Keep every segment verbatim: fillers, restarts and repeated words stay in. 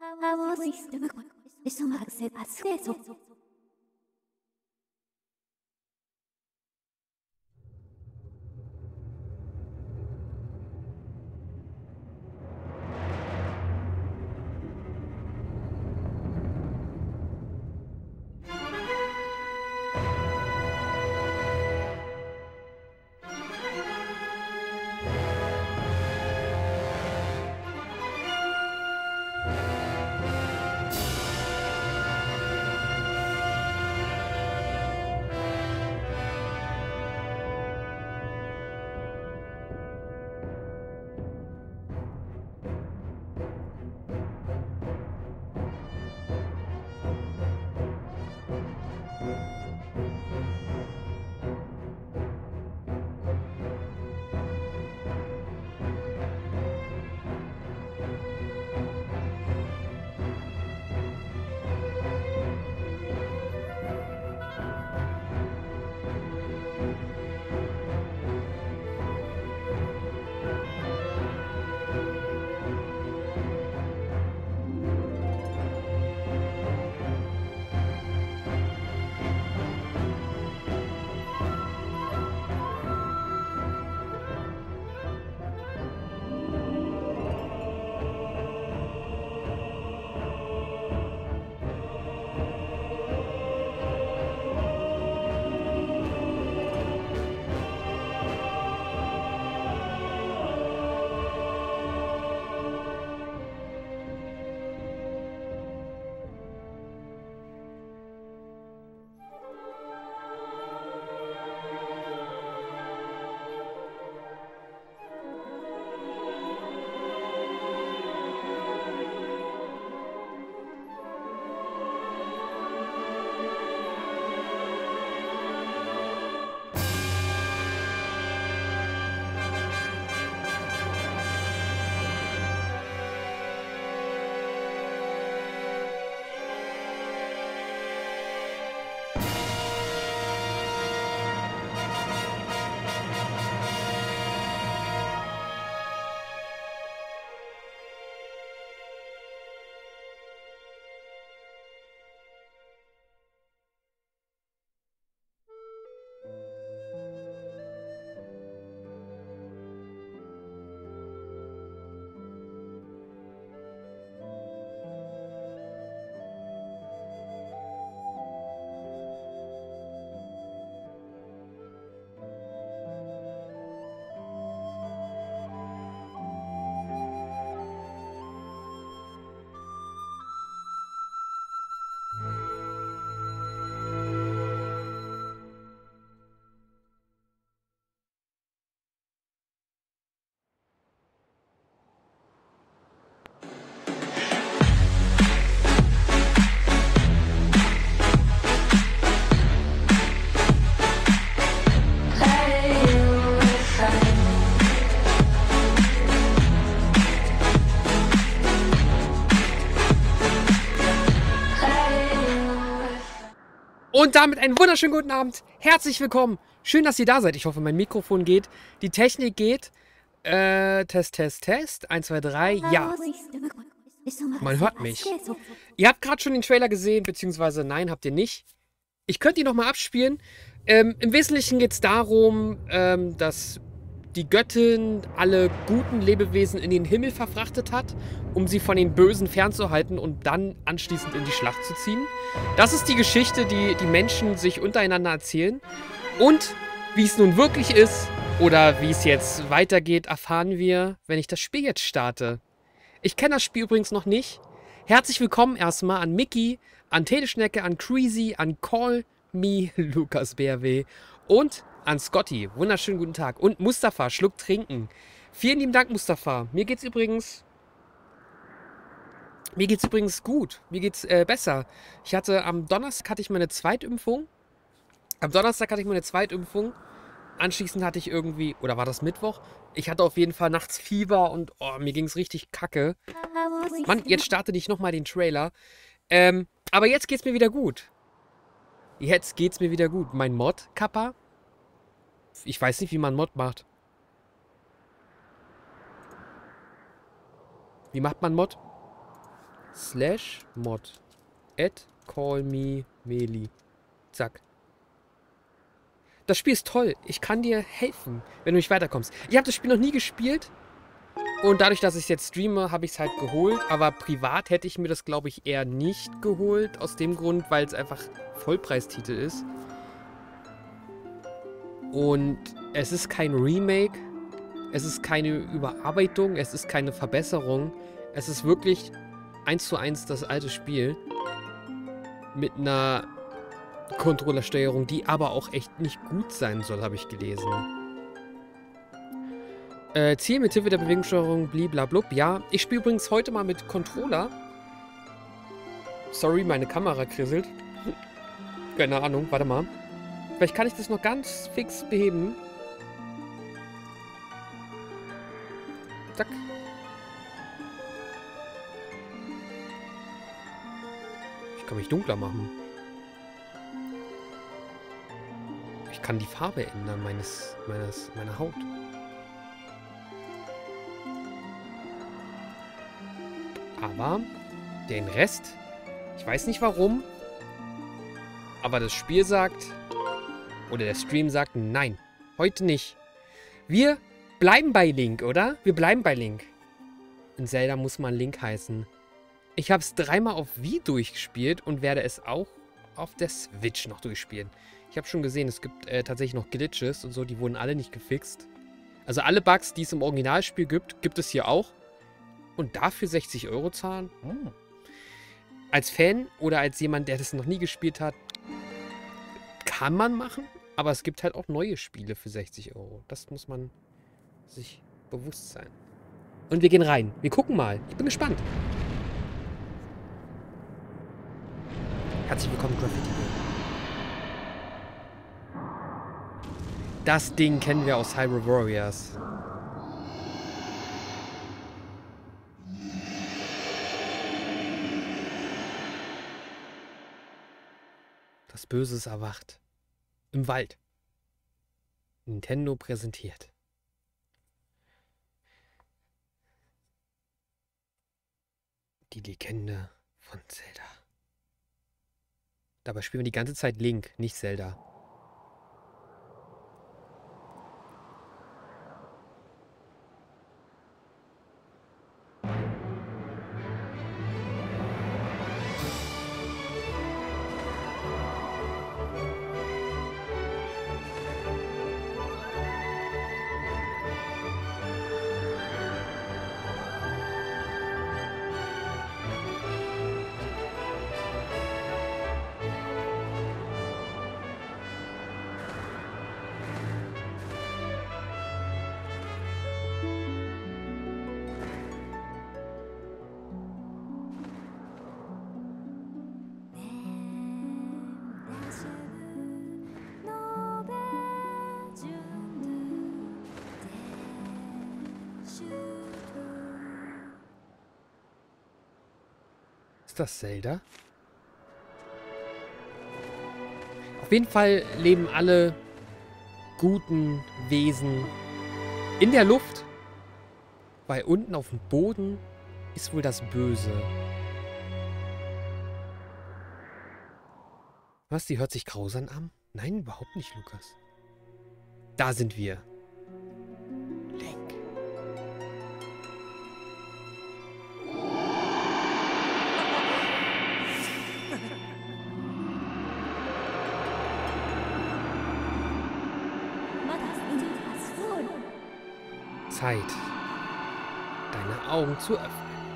Power system. System access acceso. Und damit einen wunderschönen guten Abend. Herzlich willkommen. Schön, dass ihr da seid. Ich hoffe, mein Mikrofon geht. Die Technik geht. Äh, Test, Test, Test. eins, zwei, drei. Ja. Man hört mich. Ihr habt gerade schon den Trailer gesehen, beziehungsweise nein, habt ihr nicht. Ich könnte ihn nochmal abspielen. Ähm, im Wesentlichen geht es darum, ähm, dass die Göttin alle guten Lebewesen in den Himmel verfrachtet hat, um sie von den Bösen fernzuhalten und dann anschließend in die Schlacht zu ziehen. Das ist die Geschichte, die die Menschen sich untereinander erzählen. Und wie es nun wirklich ist oder wie es jetzt weitergeht, erfahren wir, wenn ich das Spiel jetzt starte. Ich kenne das Spiel übrigens noch nicht. Herzlich willkommen erstmal an Mickey, an Teleschnecke, an Creasy, an Call Me Lukas B R W und an Scotty. Wunderschönen guten Tag. Und Mustafa, Schluck trinken. Vielen lieben Dank, Mustafa. Mir geht's übrigens... Mir geht's übrigens gut. Mir geht's äh, besser. Ich hatte am Donnerstag hatte ich meine Zweitimpfung. Am Donnerstag hatte ich meine Zweitimpfung. Anschließend hatte ich irgendwie... Oder war das Mittwoch? Ich hatte auf jeden Fall nachts Fieber und oh, mir ging's richtig kacke. Mann, jetzt starte ich nochmal den Trailer. Ähm, aber jetzt geht's mir wieder gut. Jetzt geht's mir wieder gut. Mein Mod, Kappa... Ich weiß nicht, wie man Mod macht. Wie macht man Mod? Slash mod. At call me Meli. Zack. Das Spiel ist toll. Ich kann dir helfen, wenn du nicht weiterkommst. Ich habe das Spiel noch nie gespielt. Und dadurch, dass ich es jetzt streame, habe ich es halt geholt. Aber privat hätte ich mir das, glaube ich, eher nicht geholt. Aus dem Grund, weil es einfach Vollpreistitel ist. Und es ist kein Remake. Es ist keine Überarbeitung. Es ist keine Verbesserung. Es ist wirklich eins zu eins das alte Spiel. Mit einer Controllersteuerung, die aber auch echt nicht gut sein soll, habe ich gelesen. Äh, Ziel mit Hilfe der Bewegungssteuerung, bliblablub. Ja, ich spiele übrigens heute mal mit Controller. Sorry, meine Kamera krisselt. Keine Ahnung, warte mal. Vielleicht kann ich das noch ganz fix beheben. Zack. Ich kann mich dunkler machen. Ich kann die Farbe ändern meines, meines, meiner Haut. Aber den Rest, ich weiß nicht warum, aber das Spiel sagt, oder der Stream sagt, nein, heute nicht. Wir bleiben bei Link, oder? Wir bleiben bei Link. In Zelda muss man Link heißen. Ich habe es dreimal auf Wii durchgespielt und werde es auch auf der Switch noch durchspielen. Ich habe schon gesehen, es gibt äh, tatsächlich noch Glitches und so, die wurden alle nicht gefixt. Also alle Bugs, die es im Originalspiel gibt, gibt es hier auch. Und dafür sechzig Euro zahlen? Hm. Als Fan oder als jemand, der das noch nie gespielt hat, kann man machen. Aber es gibt halt auch neue Spiele für sechzig Euro. Das muss man sich bewusst sein. Und wir gehen rein. Wir gucken mal. Ich bin gespannt. Herzlich willkommen, Graffiti. Das Ding kennen wir aus Hyrule Warriors. Das Böse ist erwacht. Im Wald. Nintendo präsentiert. Die Legende von Zelda. Dabei spielen wir die ganze Zeit Link, nicht Zelda. Ist das Zelda? Auf jeden Fall leben alle guten Wesen in der Luft, weil unten auf dem Boden ist wohl das Böse. Was, die hört sich grausam an? Nein, überhaupt nicht, Lukas. Da sind wir. Link. Zeit, deine Augen zu öffnen.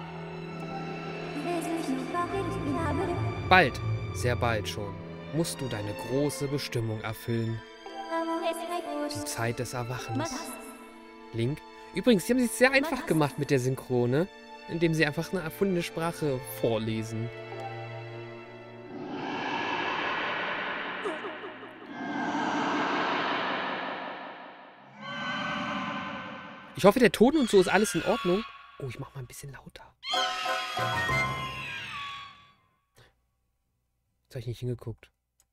Bald, sehr bald schon, musst du deine große Bestimmung erfüllen. Die Zeit des Erwachens. Link. Übrigens, sie haben es sich sehr einfach gemacht mit der Synchrone, indem sie einfach eine erfundene Sprache vorlesen. Ich hoffe, der Ton und so ist alles in Ordnung. Oh, ich mach mal ein bisschen lauter. Jetzt habe ich nicht hingeguckt.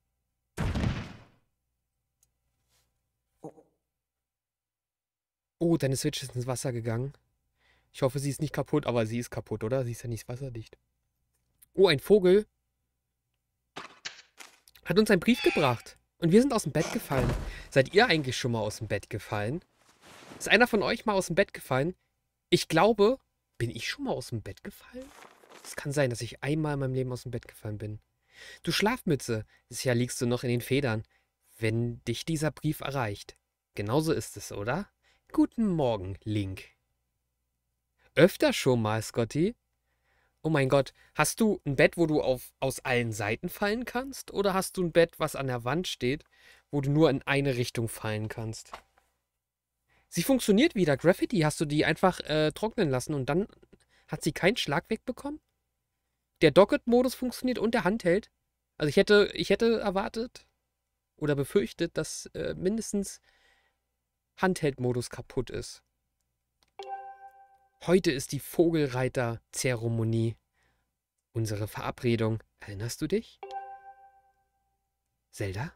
Oh, deine Switch ist ins Wasser gegangen. Ich hoffe, sie ist nicht kaputt, aber sie ist kaputt, oder? Sie ist ja nicht wasserdicht. Oh, ein Vogel hat uns einen Brief gebracht. Und wir sind aus dem Bett gefallen. Seid ihr eigentlich schon mal aus dem Bett gefallen? Ist einer von euch mal aus dem Bett gefallen? Ich glaube, bin ich schon mal aus dem Bett gefallen? Es kann sein, dass ich einmal in meinem Leben aus dem Bett gefallen bin. Du Schlafmütze, sicher liegst du noch in den Federn, wenn dich dieser Brief erreicht. Genauso ist es, oder? Guten Morgen, Link. Öfter schon mal, Scotty? Oh mein Gott, hast du ein Bett, wo du auf, aus allen Seiten fallen kannst? Oder hast du ein Bett, was an der Wand steht, wo du nur in eine Richtung fallen kannst? Sie funktioniert wieder. Graffiti, hast du die einfach äh, trocknen lassen und dann hat sie keinen Schlag wegbekommen? Der Docket-Modus funktioniert und der Handheld. Also ich hätte, ich hätte erwartet oder befürchtet, dass äh, mindestens Handheld-Modus kaputt ist. Heute ist die Vogelreiter-Zeremonie. Unsere Verabredung. Erinnerst du dich? Zelda?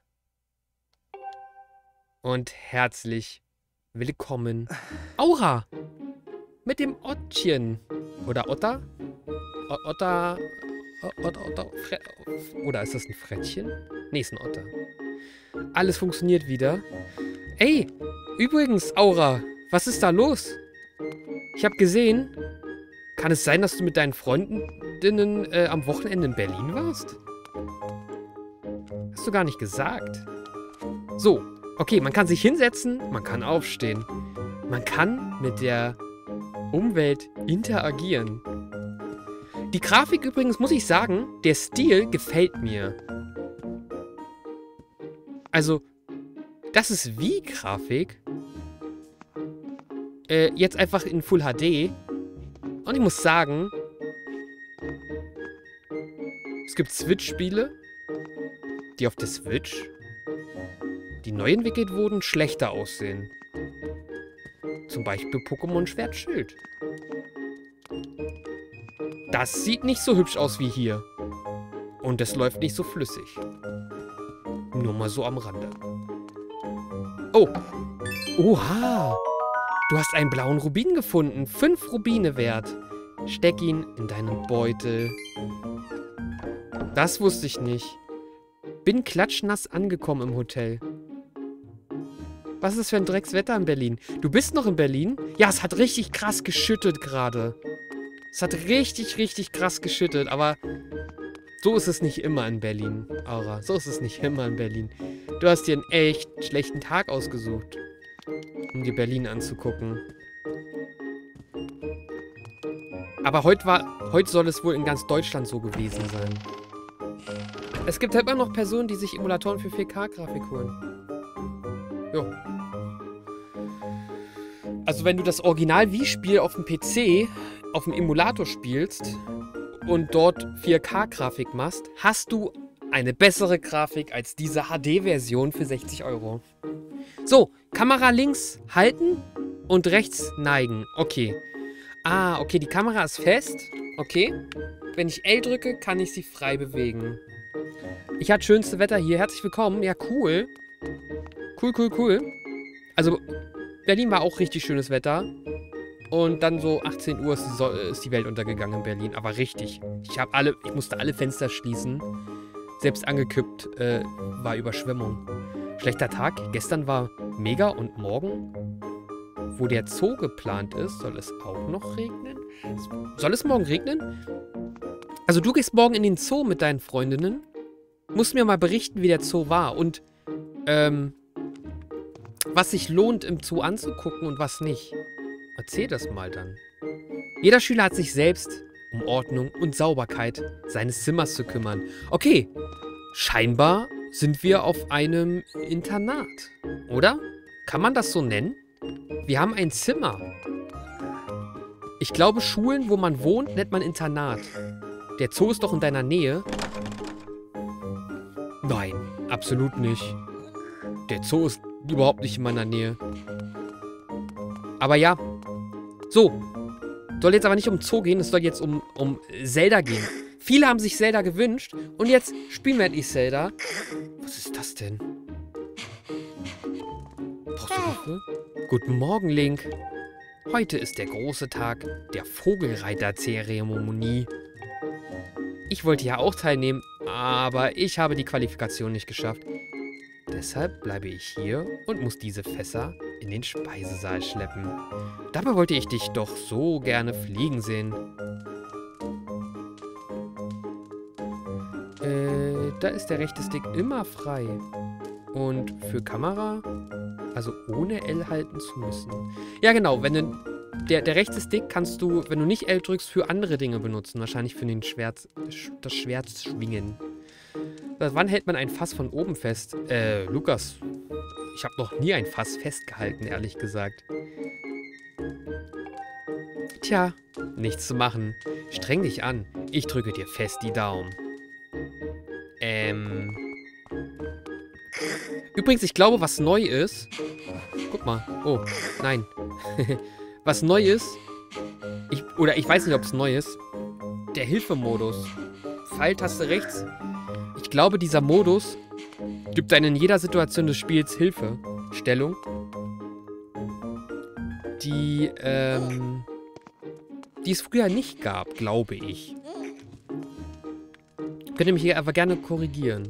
Und herzlich willkommen, Aura! Mit dem Ottchen. Oder Otter? O Otter... Otter... Otter... Fre Oder ist das ein Frettchen? Nee, ist ein Otter. Alles funktioniert wieder. Ey, übrigens, Aura, was ist da los? Ich habe gesehen, kann es sein, dass du mit deinen Freundinnen äh, am Wochenende in Berlin warst? Hast du gar nicht gesagt. So, okay, man kann sich hinsetzen, man kann aufstehen. Man kann mit der Umwelt interagieren. Die Grafik übrigens, muss ich sagen, der Stil gefällt mir. Also, das ist wie Grafik. Äh, jetzt einfach in Full H D. Und ich muss sagen, es gibt Switch-Spiele, die auf der Switch, die neu entwickelt wurden, schlechter aussehen. Zum Beispiel Pokémon Schwert Schild. Das sieht nicht so hübsch aus wie hier. Und es läuft nicht so flüssig. Nur mal so am Rande. Oh. Oha. Du hast einen blauen Rubin gefunden. Fünf Rubine wert. Steck ihn in deinen Beutel. Das wusste ich nicht. Bin klatschnass angekommen im Hotel. Was ist das für ein Dreckswetter in Berlin? Du bist noch in Berlin? Ja, es hat richtig krass geschüttet gerade. Es hat richtig, richtig krass geschüttet, aber so ist es nicht immer in Berlin, Aura. So ist es nicht immer in Berlin. Du hast dir einen echt schlechten Tag ausgesucht, um dir Berlin anzugucken. Aber heute war, heute soll es wohl in ganz Deutschland so gewesen sein. Es gibt halt immer noch Personen, die sich Emulatoren für vier K-Grafik holen. Jo. Also wenn du das Original-Wii-Spiel auf dem P C, auf dem Emulator spielst und dort vier K-Grafik machst, hast du eine bessere Grafik als diese H D-Version für sechzig Euro. So, Kamera links halten und rechts neigen. Okay. Ah, okay, die Kamera ist fest. Okay. Wenn ich L drücke, kann ich sie frei bewegen. Ich hatte schönste Wetter hier. Herzlich willkommen. Ja, cool. Cool, cool, cool. Also, Berlin war auch richtig schönes Wetter. Und dann so achtzehn Uhr ist die, so ist die Welt untergegangen in Berlin. Aber richtig. Ich habe alle, ich musste alle Fenster schließen. Selbst angekippt äh, war Überschwemmung. Schlechter Tag. Gestern war mega und morgen, wo der Zoo geplant ist, soll es auch noch regnen? Soll es morgen regnen? Also du gehst morgen in den Zoo mit deinen Freundinnen. Musst mir mal berichten, wie der Zoo war und ähm, was sich lohnt im Zoo anzugucken und was nicht. Erzähl das mal dann. Jeder Schüler hat sich selbst um Ordnung und Sauberkeit seines Zimmers zu kümmern. Okay, scheinbar sind wir auf einem Internat, oder? Kann man das so nennen? Wir haben ein Zimmer. Ich glaube, Schulen, wo man wohnt, nennt man Internat. Der Zoo ist doch in deiner Nähe. Nein, absolut nicht. Der Zoo ist überhaupt nicht in meiner Nähe. Aber ja. So. Soll jetzt aber nicht um Zoo gehen, es soll jetzt um, um Zelda gehen. Viele haben sich Zelda gewünscht und jetzt spielen wir endlich Zelda. Was ist das denn? Brauchst du Hilfe? Guten Morgen, Link. Heute ist der große Tag der Vogelreiter-Zeremonie. Ich wollte ja auch teilnehmen, aber ich habe die Qualifikation nicht geschafft. Deshalb bleibe ich hier und muss diese Fässer in den Speisesaal schleppen. Dabei wollte ich dich doch so gerne fliegen sehen. Äh, da ist der rechte Stick immer frei. Und für Kamera, also ohne L halten zu müssen. Ja genau, wenn du, der, der rechte Stick kannst du, wenn du nicht L drückst, für andere Dinge benutzen. Wahrscheinlich für den Schwert, das Schwert schwingen. Wann hält man ein Fass von oben fest? Äh, Lukas, ich habe noch nie ein Fass festgehalten, ehrlich gesagt. Tja, nichts zu machen. Streng dich an. Ich drücke dir fest die Daumen. Ähm... Übrigens, ich glaube, was neu ist... Guck mal. Oh, nein. Was neu ist... Ich, oder ich weiß nicht, ob es neu ist. Der Hilfemodus. Pfeiltaste rechts. Ich glaube, dieser Modus gibt einem in jeder Situation des Spiels Hilfestellung, die, ähm, die es früher nicht gab, glaube ich. Könnt ihr mich hier aber gerne korrigieren.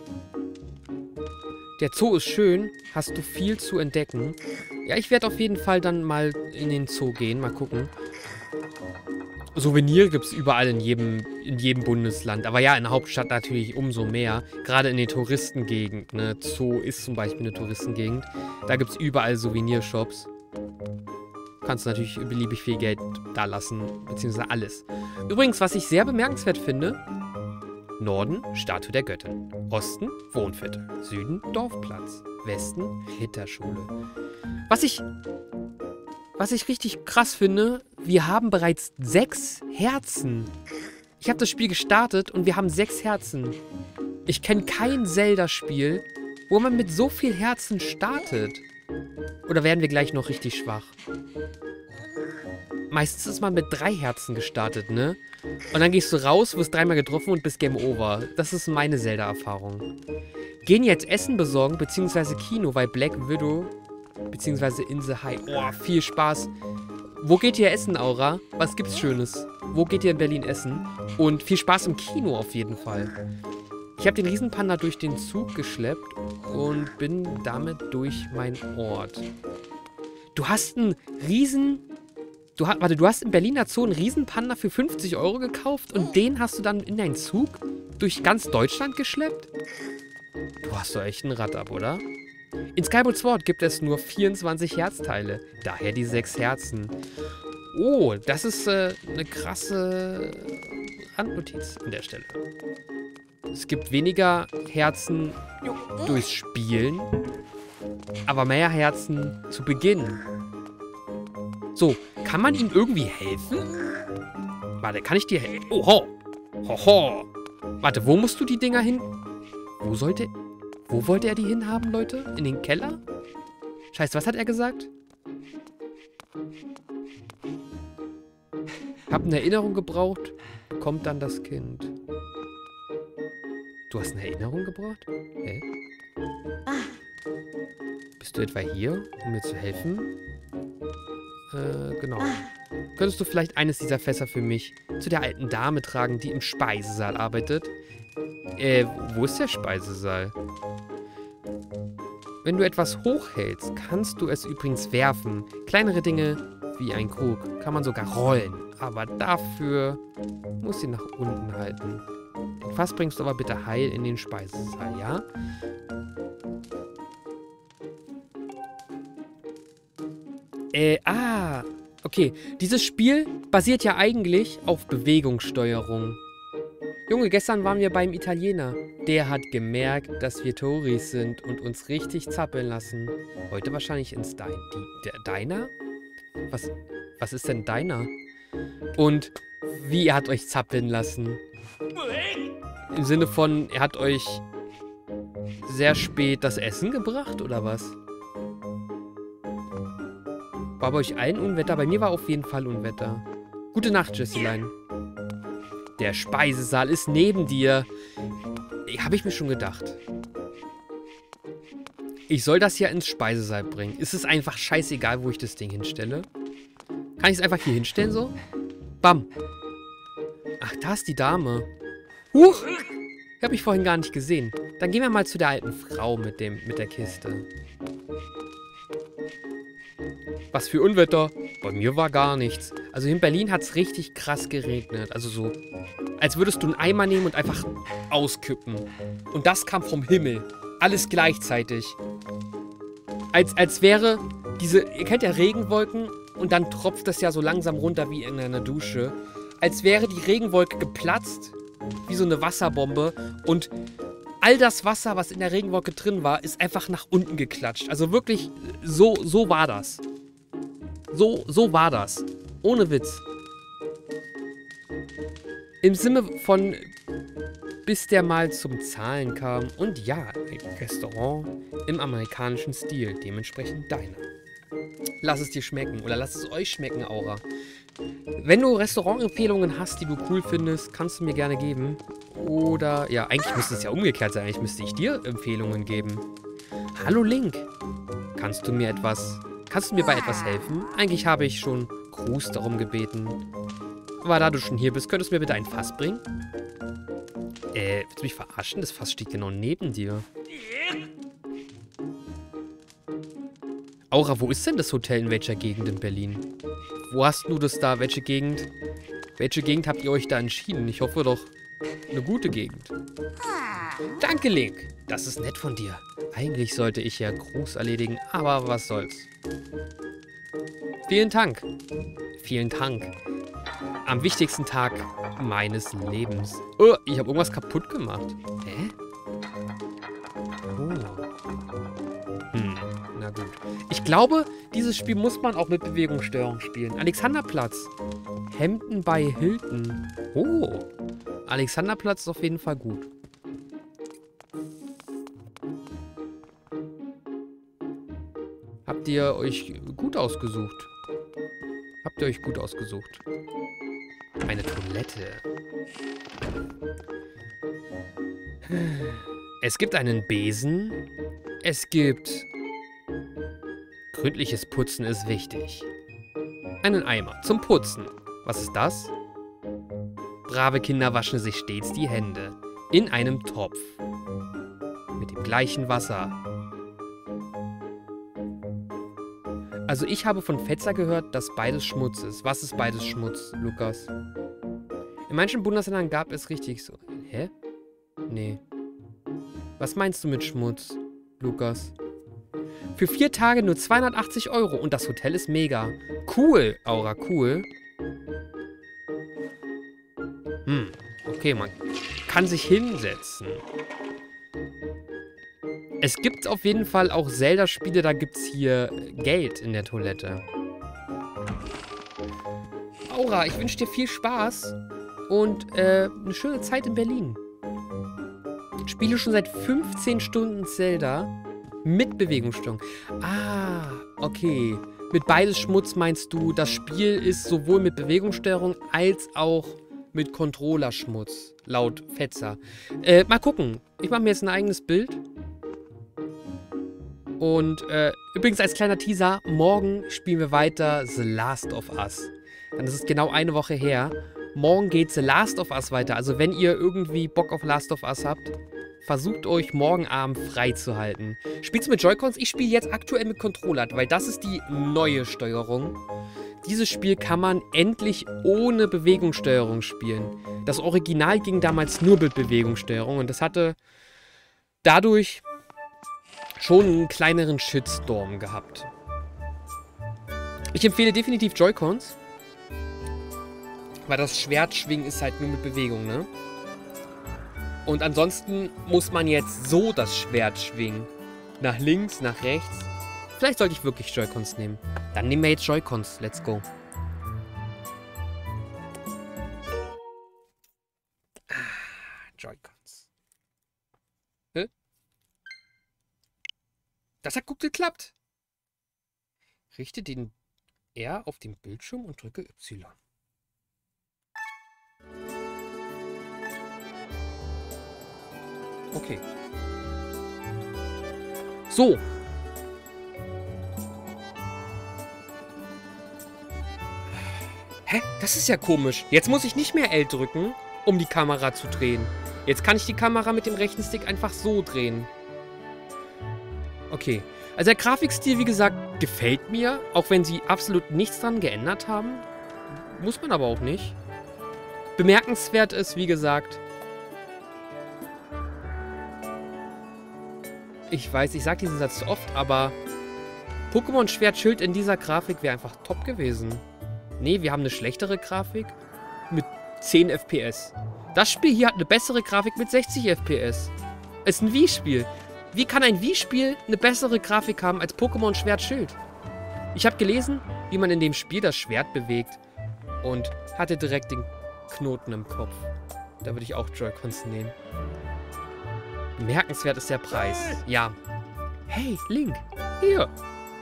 Der Zoo ist schön, hast du viel zu entdecken. Ja, ich werde auf jeden Fall dann mal in den Zoo gehen, mal gucken. Souvenir gibt es überall in jedem, in jedem Bundesland. Aber ja, in der Hauptstadt natürlich umso mehr. Gerade in den Touristengegenden. Ne? Zoo ist zum Beispiel eine Touristengegend. Da gibt es überall Souvenirshops. Kannst natürlich beliebig viel Geld da lassen. Beziehungsweise alles. Übrigens, was ich sehr bemerkenswert finde. Norden, Statue der Göttin. Osten, Wohnviertel. Süden, Dorfplatz. Westen, Ritterschule. Was ich... Was ich richtig krass finde, wir haben bereits sechs Herzen. Ich habe das Spiel gestartet und wir haben sechs Herzen. Ich kenne kein Zelda-Spiel, wo man mit so viel Herzen startet. Oder werden wir gleich noch richtig schwach? Meistens ist man mit drei Herzen gestartet, ne? Und dann gehst du raus, wirst dreimal getroffen und bist Game Over. Das ist meine Zelda-Erfahrung. Gehen jetzt Essen besorgen, beziehungsweise Kino, weil Black Widow... Beziehungsweise Insel High. Oh, viel Spaß. Wo geht ihr essen, Aura? Was gibt's Schönes? Wo geht ihr in Berlin essen? Und viel Spaß im Kino auf jeden Fall. Ich habe den Riesenpanda durch den Zug geschleppt und bin damit durch meinen Ort. Du hast einen Riesen... Du hast, warte, du hast im Berliner Zoo einen Riesenpanda für fünfzig Euro gekauft und den hast du dann in deinen Zug durch ganz Deutschland geschleppt? Du hast doch echt ein Rad ab, oder? In Skyward Sword gibt es nur vierundzwanzig Herzteile, daher die sechs Herzen. Oh, das ist äh, eine krasse Randnotiz an der Stelle. Es gibt weniger Herzen durchs Spielen, aber mehr Herzen zu Beginn. So, kann man ihm irgendwie helfen? Warte, kann ich dir helfen? Oho! Hoho! Warte, wo musst du die Dinger hin? Wo sollte... Wo wollte er die hinhaben, Leute? In den Keller? Scheiße, was hat er gesagt? Hab eine Erinnerung gebraucht, kommt dann das Kind. Du hast eine Erinnerung gebraucht? Hä? Bist du etwa hier, um mir zu helfen? Äh, genau. Könntest du vielleicht eines dieser Fässer für mich zu der alten Dame tragen, die im Speisesaal arbeitet? Äh, wo ist der Speisesaal? Wenn du etwas hochhältst, kannst du es übrigens werfen. Kleinere Dinge, wie ein Krug, kann man sogar rollen. Aber dafür musst du ihn nach unten halten. Den Fass bringst du aber bitte heil in den Speisesaal, ja? Äh, ah, okay. Dieses Spiel basiert ja eigentlich auf Bewegungssteuerung. Junge, gestern waren wir beim Italiener. Der hat gemerkt, dass wir Touris sind und uns richtig zappeln lassen. Heute wahrscheinlich ins Dein die, der Diner? Was, was ist denn Diner? Und wie, er hat euch zappeln lassen? Im Sinne von, er hat euch sehr spät das Essen gebracht, oder was? War bei euch allen Unwetter? Bei mir war auf jeden Fall Unwetter. Gute Nacht, Jessilein. Der Speisesaal ist neben dir. Habe ich mir schon gedacht. Ich soll das ja ins Speisesaal bringen. Ist es einfach scheißegal, wo ich das Ding hinstelle? Kann ich es einfach hier hinstellen so? Bam. Ach, da ist die Dame. Huch! Hab ich vorhin gar nicht gesehen. Dann gehen wir mal zu der alten Frau mit dem, mit der Kiste. Was für Unwetter? Bei mir war gar nichts. Also in Berlin hat es richtig krass geregnet. Also so, als würdest du einen Eimer nehmen und einfach auskippen. Und das kam vom Himmel. Alles gleichzeitig. Als, als wäre diese, ihr kennt ja Regenwolken und dann tropft das ja so langsam runter wie in einer Dusche. Als wäre die Regenwolke geplatzt, wie so eine Wasserbombe. Und all das Wasser, was in der Regenwolke drin war, ist einfach nach unten geklatscht. Also wirklich, so, so war das. So, so war das. Ohne Witz. Im Sinne von, bis der mal zum Zahlen kam. Und ja, ein Restaurant im amerikanischen Stil. Dementsprechend deiner. Lass es dir schmecken. Oder lass es euch schmecken, Aura. Wenn du Restaurantempfehlungen hast, die du cool findest, kannst du mir gerne geben. Oder, ja, eigentlich müsste es ja umgekehrt sein. Eigentlich müsste ich dir Empfehlungen geben. Hallo Link. Kannst du mir etwas, kannst du mir bei etwas helfen? Eigentlich habe ich schon Gruß darum gebeten. Aber da du schon hier bist, könntest du mir bitte ein Fass bringen? Äh, willst du mich verarschen? Das Fass steht genau neben dir. Aura, wo ist denn das Hotel in welcher Gegend in Berlin? Wo hast du das da? Welche Gegend? Welche Gegend habt ihr euch da entschieden? Ich hoffe doch, eine gute Gegend. Danke, Link. Das ist nett von dir. Eigentlich sollte ich ja Gruß erledigen, aber was soll's. Vielen Dank. Vielen Dank. Am wichtigsten Tag meines Lebens. Oh, ich habe irgendwas kaputt gemacht. Hä? Oh. Hm, na gut. Ich glaube, dieses Spiel muss man auch mit Bewegungssteuerung spielen. Alexanderplatz. Hemden bei Hilton. Oh. Alexanderplatz ist auf jeden Fall gut. Habt ihr euch gut ausgesucht? Habt ihr euch gut ausgesucht? Eine Toilette. Es gibt einen Besen. Es gibt... Gründliches Putzen ist wichtig. Einen Eimer zum Putzen. Was ist das? Brave Kinder waschen sich stets die Hände. In einem Topf. Mit dem gleichen Wasser. Also ich habe von Fetzer gehört, dass beides Schmutz ist. Was ist beides Schmutz, Lukas? In manchen Bundesländern gab es richtig so... Hä? Nee. Was meinst du mit Schmutz, Lukas? Für vier Tage nur zweihundertachtzig Euro und das Hotel ist mega. Cool, Aura, cool. Hm, okay, man kann sich hinsetzen. Es gibt auf jeden Fall auch Zelda-Spiele, da gibt es hier Geld in der Toilette. Aura, ich wünsche dir viel Spaß und äh, eine schöne Zeit in Berlin. Ich spiele schon seit fünfzehn Stunden Zelda mit Bewegungssteuerung. Ah, okay. Mit beides Schmutz meinst du, das Spiel ist sowohl mit Bewegungssteuerung als auch mit Controllerschmutz, laut Fetzer. Äh, mal gucken. Ich mache mir jetzt ein eigenes Bild. Und äh, übrigens als kleiner Teaser, morgen spielen wir weiter The Last of Us. Dann ist es genau eine Woche her. Morgen geht The Last of Us weiter. Also wenn ihr irgendwie Bock auf Last of Us habt, versucht euch morgen Abend freizuhalten. Spielst du mit Joy-Cons? Ich spiele jetzt aktuell mit Controller, weil das ist die neue Steuerung. Dieses Spiel kann man endlich ohne Bewegungssteuerung spielen. Das Original ging damals nur mit Bewegungssteuerung und das hatte dadurch schon einen kleineren Shitstorm gehabt. Ich empfehle definitiv Joy-Cons, weil das Schwertschwingen ist halt nur mit Bewegung, ne? Und ansonsten muss man jetzt so das Schwert schwingen. Nach links, nach rechts. Vielleicht sollte ich wirklich Joy-Cons nehmen. Dann nehmen wir jetzt Joy-Cons. Let's go. Ah, Joy-Cons. Hä? Das hat gut geklappt. Richte den R auf den Bildschirm und drücke Y. Okay. So. Hä? Das ist ja komisch. Jetzt muss ich nicht mehr L drücken, um die Kamera zu drehen. Jetzt kann ich die Kamera mit dem rechten Stick einfach so drehen. Okay. Also der Grafikstil, wie gesagt, gefällt mir. Auch wenn sie absolut nichts dran geändert haben. Muss man aber auch nicht. Bemerkenswert ist, wie gesagt... Ich weiß, ich sage diesen Satz oft, aber... Pokémon Schwert Schild in dieser Grafik wäre einfach top gewesen. Nee, wir haben eine schlechtere Grafik mit zehn F P S. Das Spiel hier hat eine bessere Grafik mit sechzig F P S. Ist ein Wii-Spiel. Wie kann ein Wii-Spiel eine bessere Grafik haben als Pokémon Schwert Schild? Ich habe gelesen, wie man in dem Spiel das Schwert bewegt und hatte direkt den Knoten im Kopf. Da würde ich auch Joy-Cons nehmen. Bemerkenswert ist der Preis. Ja. Hey, Link. Hier.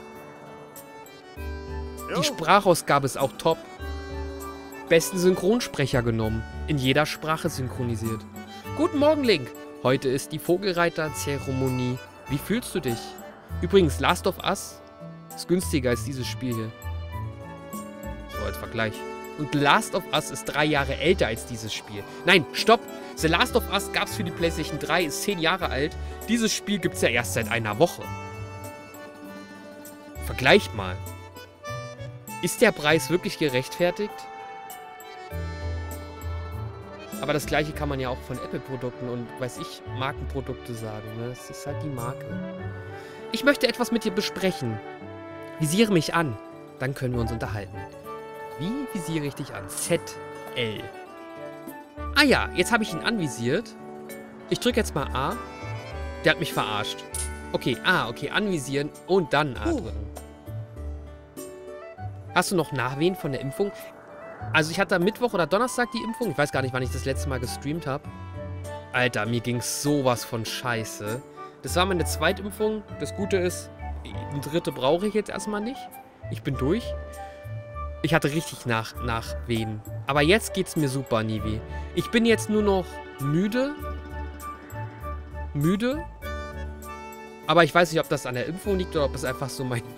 Die Sprachausgabe ist auch top. Besten Synchronsprecher genommen. In jeder Sprache synchronisiert. Guten Morgen, Link. Heute ist die Vogelreiter-Zeremonie. Wie fühlst du dich? Übrigens, Last of Us ist günstiger als dieses Spiel hier. So, als Vergleich. Und Last of Us ist drei Jahre älter als dieses Spiel. Nein, stopp! The Last of Us gab es für die PlayStation drei, ist zehn Jahre alt. Dieses Spiel gibt es ja erst seit einer Woche. Vergleicht mal. Ist der Preis wirklich gerechtfertigt? Aber das gleiche kann man ja auch von Apple-Produkten und, weiß ich, Markenprodukte sagen. Ne? Das ist halt die Marke. Ich möchte etwas mit dir besprechen. Visiere mich an. Dann können wir uns unterhalten. Wie visiere ich dich an? Z L. Ah ja, jetzt habe ich ihn anvisiert. Ich drücke jetzt mal A. Der hat mich verarscht. Okay, A, okay, anvisieren und dann A drücken. Hast du noch Nachwehen von der Impfung? Also ich hatte am Mittwoch oder Donnerstag die Impfung. Ich weiß gar nicht, wann ich das letzte Mal gestreamt habe. Alter, mir ging sowas von scheiße. Das war meine Zweitimpfung. Das Gute ist, eine dritte brauche ich jetzt erstmal nicht. Ich bin durch. Ich hatte richtig nach, Nachwehen. Aber jetzt geht's mir super, Nivi. Ich bin jetzt nur noch müde. Müde. Aber ich weiß nicht, ob das an der Impfung liegt oder ob es einfach so mein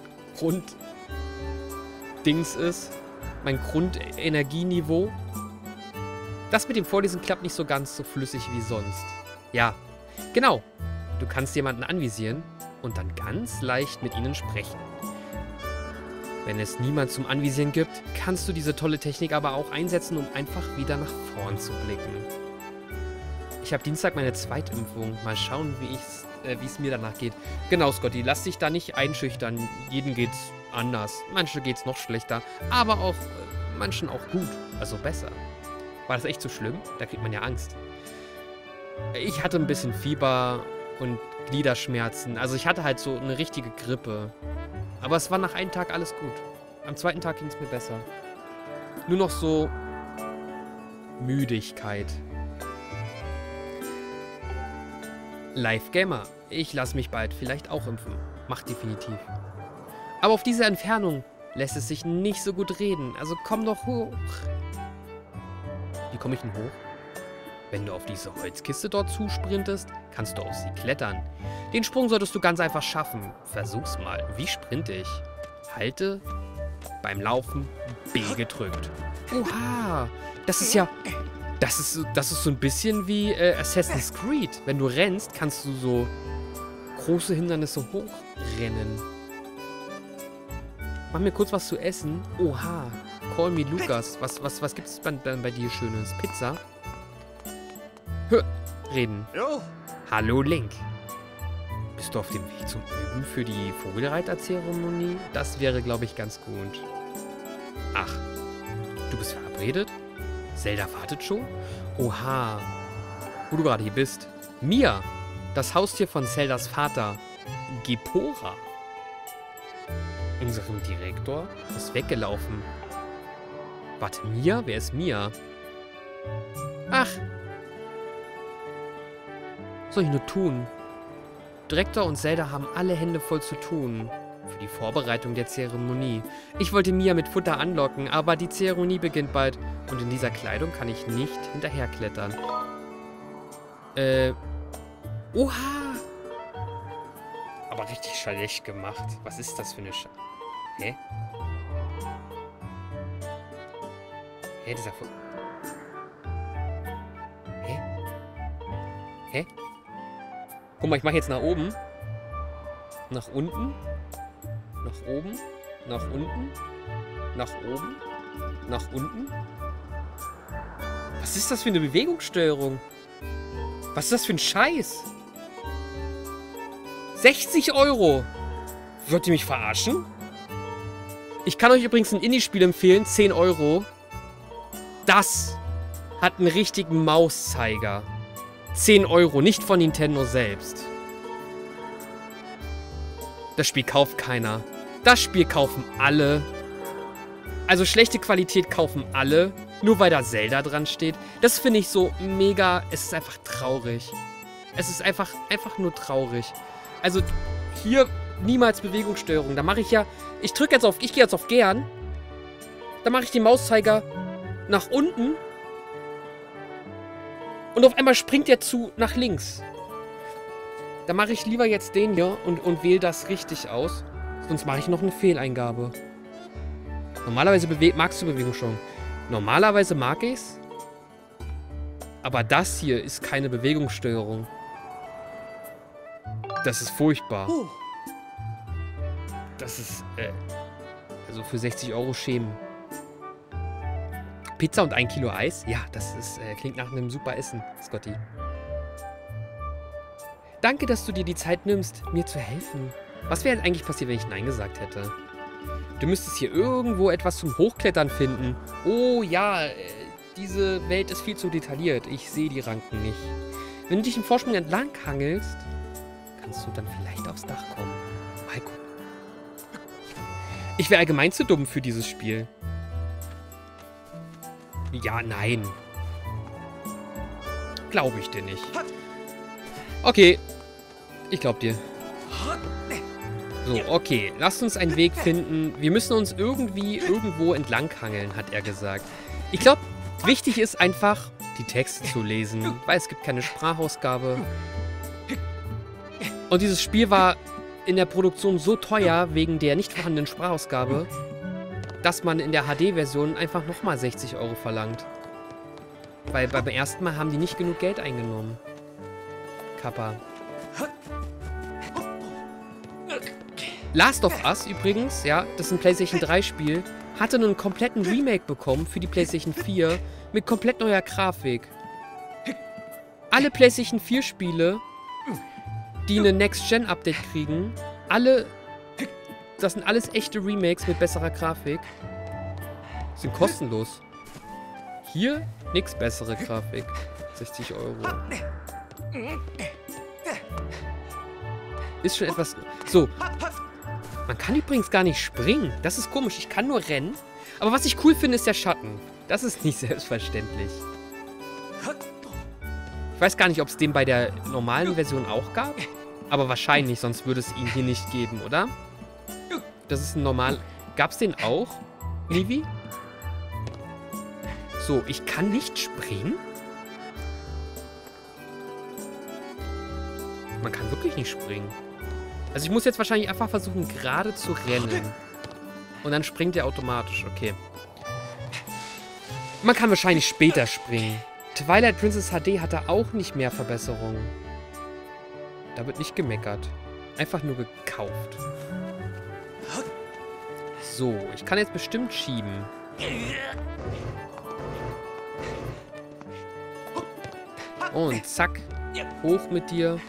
Grunddings ist. Mein Grundenergieniveau. Das mit dem Vorlesen klappt nicht so ganz so flüssig wie sonst. Ja, genau. Du kannst jemanden anvisieren und dann ganz leicht mit ihnen sprechen. Wenn es niemand zum Anvisieren gibt, kannst du diese tolle Technik aber auch einsetzen, um einfach wieder nach vorn zu blicken. Ich habe Dienstag meine Zweitimpfung. Mal schauen, wie es äh, wie es mir danach geht. Genau, Scotty, lass dich da nicht einschüchtern. Jedem geht's anders. Manche geht's noch schlechter, aber auch äh, manchen auch gut, also besser. War das echt so schlimm? Da kriegt man ja Angst. Ich hatte ein bisschen Fieber und Gliederschmerzen. Also ich hatte halt so eine richtige Grippe. Aber es war nach einem Tag alles gut. Am zweiten Tag ging es mir besser. Nur noch so Müdigkeit. Live Gamer. Ich lasse mich bald vielleicht auch impfen. Macht definitiv. Aber auf diese Entfernung lässt es sich nicht so gut reden. Also komm doch hoch. Wie komme ich denn hoch? Wenn du auf diese Holzkiste dort zusprintest, kannst du auf sie klettern. Den Sprung solltest du ganz einfach schaffen. Versuch's mal. Wie sprinte ich? Halte beim Laufen B gedrückt. Oha! Das ist ja... Das ist, das ist so ein bisschen wie äh, Assassin's Creed. Wenn du rennst, kannst du so große Hindernisse hochrennen. Mach mir kurz was zu essen. Oha. Call me Lukas. Was, was, was gibt's dann bei, bei dir Schönes? Pizza? Hör, reden. Hallo Link. Bist du auf dem Weg zum Üben für die Vogelreiter-Zeremonie? Das wäre, glaube ich, ganz gut. Ach, du bist verabredet? Zelda wartet schon? Oha. Wo du gerade hier bist. Mia, das Haustier von Zeldas Vater. Gepora. Unserem Direktor ist weggelaufen. Warte, Mia? Wer ist Mia? Ach. Was soll ich nur tun? Direktor und Zelda haben alle Hände voll zu tun. Für die Vorbereitung der Zeremonie. Ich wollte Mia mit Futter anlocken, aber die Zeremonie beginnt bald. Und in dieser Kleidung kann ich nicht hinterherklettern. Äh. Oha! Aber richtig schlecht gemacht. Was ist das für eine Sch... Hä? Hä, dieser... Hä? Guck mal, ich mache jetzt nach oben. Nach unten. Nach oben. Nach unten. Nach oben. Nach unten. Was ist das für eine Bewegungssteuerung? Was ist das für ein Scheiß? sechzig Euro. Wollt ihr mich verarschen? Ich kann euch übrigens ein Indie-Spiel empfehlen. zehn Euro. Das hat einen richtigen Mauszeiger. zehn Euro, nicht von Nintendo selbst. Das Spiel kauft keiner. Das Spiel kaufen alle. Also schlechte Qualität kaufen alle. Nur weil da Zelda dran steht. Das finde ich so mega... Es ist einfach traurig. Es ist einfach, einfach nur traurig. Also hier niemals Bewegungssteuerung. Da mache ich ja... Ich drücke jetzt auf... Ich gehe jetzt auf gern. Da mache ich den Mauszeiger nach unten. Und auf einmal springt er zu nach links. Da mache ich lieber jetzt den hier und, und wähle das richtig aus. Sonst mache ich noch eine Fehleingabe. Normalerweise magst du Bewegungssteuerung. Normalerweise mag ich's. Aber das hier ist keine Bewegungssteuerung. Das ist furchtbar. Das ist, äh, also für sechzig Euro schämen. Pizza und ein Kilo Eis? Ja, das ist, äh, klingt nach einem super Essen, Scotty. Danke, dass du dir die Zeit nimmst, mir zu helfen. Was wäre eigentlich passiert, wenn ich Nein gesagt hätte? Du müsstest hier irgendwo etwas zum Hochklettern finden. Oh ja, äh, diese Welt ist viel zu detailliert. Ich sehe die Ranken nicht. Wenn du dich im Vorsprung entlang hangelst, kannst du dann vielleicht aufs Dach kommen. Mal gucken. Ich wäre allgemein zu dumm für dieses Spiel. Ja, nein. Glaube ich dir nicht. Okay. Ich glaub dir. So, okay. Lasst uns einen Weg finden. Wir müssen uns irgendwie irgendwo entlanghangeln, hat er gesagt. Ich glaube, wichtig ist einfach, die Texte zu lesen, weil es gibt keine Sprachausgabe. Und dieses Spiel war in der Produktion so teuer, wegen der nicht vorhandenen Sprachausgabe, dass man in der H D-Version einfach nochmal sechzig Euro verlangt. Weil beim ersten Mal haben die nicht genug Geld eingenommen. Kappa. Last of Us übrigens, ja, das ist ein PlayStation drei Spiel, hatte einen kompletten Remake bekommen für die PlayStation vier mit komplett neuer Grafik. Alle PlayStation vier Spiele, die eine Next-Gen-Update kriegen, alle, das sind alles echte Remakes mit besserer Grafik, sind kostenlos. Hier nix bessere Grafik. sechzig Euro. Ist schon etwas... So. Man kann übrigens gar nicht springen. Das ist komisch. Ich kann nur rennen. Aber was ich cool finde, ist der Schatten. Das ist nicht selbstverständlich. Ich weiß gar nicht, ob es den bei der normalen Version auch gab. Aber wahrscheinlich, sonst würde es ihn hier nicht geben, oder? Das ist ein normal... Gab es den auch? Livi? So, ich kann nicht springen? Man kann wirklich nicht springen. Also ich muss jetzt wahrscheinlich einfach versuchen, gerade zu rennen. Und dann springt er automatisch. Okay. Man kann wahrscheinlich später springen. Twilight Princess H D hatte auch nicht mehr Verbesserungen. Da wird nicht gemeckert. Einfach nur gekauft. So, ich kann jetzt bestimmt schieben. Und zack. Hoch mit dir.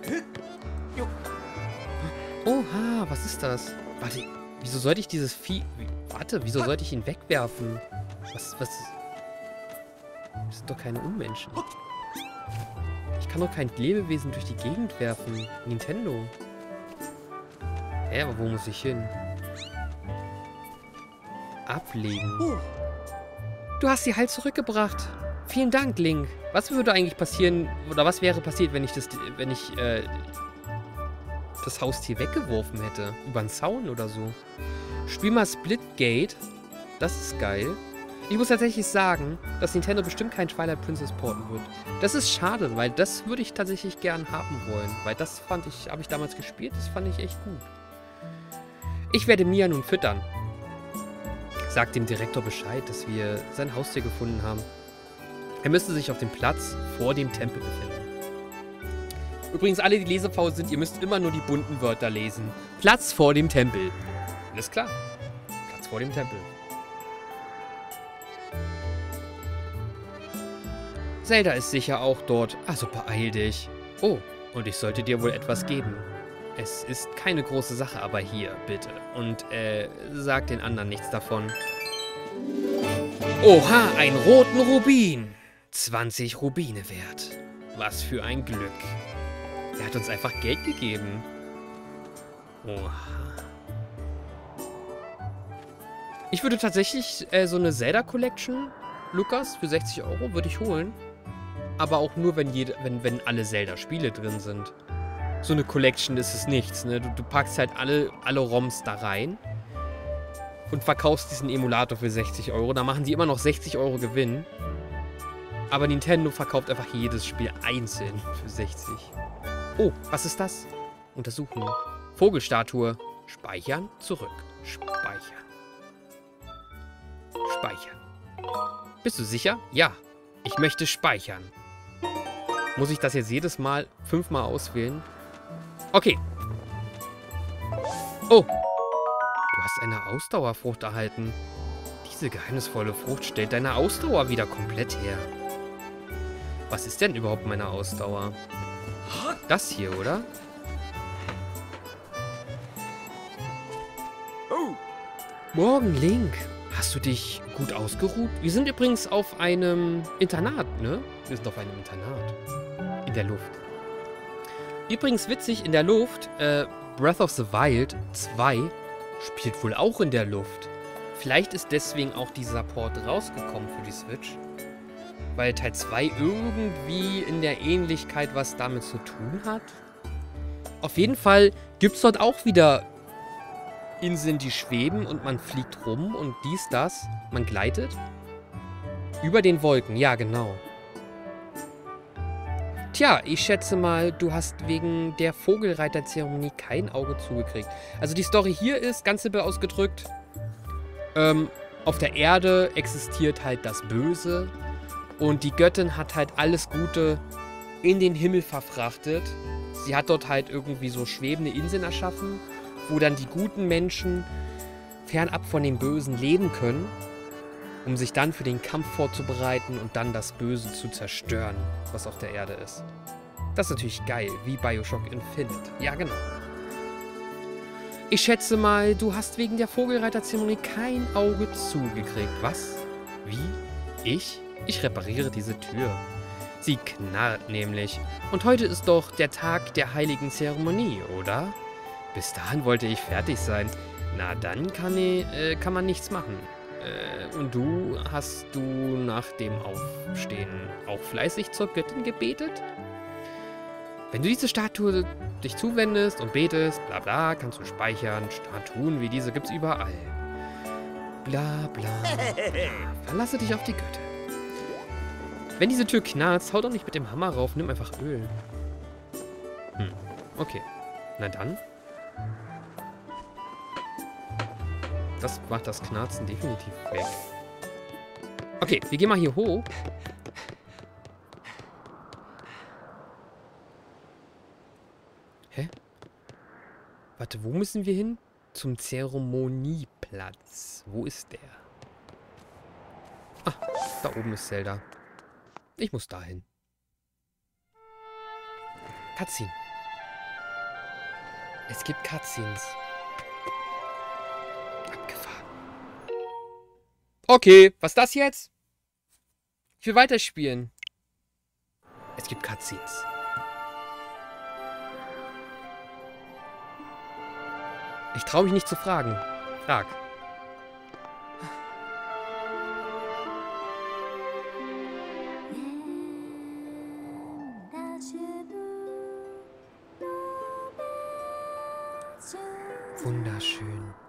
Oha, was ist das? Warte, wieso sollte ich dieses Vieh... Warte, wieso sollte ich ihn wegwerfen? Was, was... Das sind doch keine Unmenschen. Ich kann doch kein Lebewesen durch die Gegend werfen. Nintendo. Hä, aber wo muss ich hin? Ablegen. Du hast sie halt zurückgebracht. Vielen Dank, Link. Was würde eigentlich passieren, oder was wäre passiert, wenn ich das, wenn ich, äh, das Haustier weggeworfen hätte? Über einen Zaun oder so. Spiel mal Splitgate. Das ist geil. Ich muss tatsächlich sagen, dass Nintendo bestimmt kein Twilight Princess porten wird. Das ist schade, weil das würde ich tatsächlich gern haben wollen. Weil das fand ich, habe ich damals gespielt, das fand ich echt gut. Ich werde Mia nun füttern. Sagt dem Direktor Bescheid, dass wir sein Haustier gefunden haben. Er müsste sich auf dem Platz vor dem Tempel befinden. Übrigens, alle, die lesefaul sind, ihr müsst immer nur die bunten Wörter lesen. Platz vor dem Tempel. Alles klar. Platz vor dem Tempel. Zelda ist sicher auch dort. Also beeil dich. Oh, und ich sollte dir wohl etwas geben. Es ist keine große Sache, aber hier, bitte. Und, äh, sag den anderen nichts davon. Oha, einen roten Rubin. zwanzig Rubine wert. Was für ein Glück. Er hat uns einfach Geld gegeben. Oha. Ich würde tatsächlich äh, so eine Zelda-Collection, Lukas, für sechzig Euro würde ich holen. Aber auch nur, wenn, jede, wenn, wenn alle Zelda-Spiele drin sind. So eine Collection ist es nichts, ne? Du, du packst halt alle, alle ROMs da rein und verkaufst diesen Emulator für sechzig Euro. Da machen sie immer noch sechzig Euro Gewinn. Aber Nintendo verkauft einfach jedes Spiel einzeln für sechzig. Oh, was ist das? Untersuchen. Vogelstatue. Speichern. Zurück. Speichern. Speichern. Bist du sicher? Ja. Ich möchte speichern. Muss ich das jetzt jedes Mal fünfmal auswählen? Okay. Oh. Du hast eine Ausdauerfrucht erhalten. Diese geheimnisvolle Frucht stellt deine Ausdauer wieder komplett her. Was ist denn überhaupt meine Ausdauer? Das hier, oder? Morgen, Link. Hast du dich gut ausgeruht? Wir sind übrigens auf einem Internat, ne? Wir sind auf einem Internat. In der Luft. Übrigens witzig, in der Luft, äh, Breath of the Wild zwei spielt wohl auch in der Luft. Vielleicht ist deswegen auch dieser Port rausgekommen für die Switch. Weil Teil zwei irgendwie in der Ähnlichkeit was damit zu tun hat. Auf jeden Fall gibt es dort auch wieder Inseln, die schweben und man fliegt rum und dies, das. Man gleitet. Über den Wolken, ja genau. Tja, ich schätze mal, du hast wegen der Vogelreiterzeremonie kein Auge zugekriegt. Also die Story hier ist, ganz simpel ausgedrückt, ähm, auf der Erde existiert halt das Böse und die Göttin hat halt alles Gute in den Himmel verfrachtet. Sie hat dort halt irgendwie so schwebende Inseln erschaffen, wo dann die guten Menschen fernab von dem Bösen leben können, um sich dann für den Kampf vorzubereiten und dann das Böse zu zerstören, was auf der Erde ist. Das ist natürlich geil, wie Bioshock Infinite. Ja, genau. Ich schätze mal, du hast wegen der Vogelreiterzeremonie kein Auge zugekriegt. Was? Wie? Ich? Ich repariere diese Tür. Sie knarrt nämlich. Und heute ist doch der Tag der heiligen Zeremonie, oder? Bis dahin wollte ich fertig sein. Na, dann kann, ich, äh, kann man nichts machen. Äh, und du, hast du nach dem Aufstehen auch fleißig zur Göttin gebetet? Wenn du diese Statue dich zuwendest und betest, bla bla, kannst du speichern. Statuen wie diese gibt's überall. Bla bla. Verlasse dich auf die Göttin. Wenn diese Tür knarzt, hau doch nicht mit dem Hammer rauf, nimm einfach Öl. Hm, okay. Na dann. Das macht das Knarzen definitiv weg. Okay, wir gehen mal hier hoch. Hä? Warte, wo müssen wir hin? Zum Zeremonieplatz. Wo ist der? Ah, da oben ist Zelda. Ich muss dahin. Cutscene. Es gibt Cutscenes. Abgefahren. Okay, was ist das jetzt? Ich will weiterspielen. Es gibt Cutscenes. Ich traue mich nicht zu fragen. Frag. Wunderschön.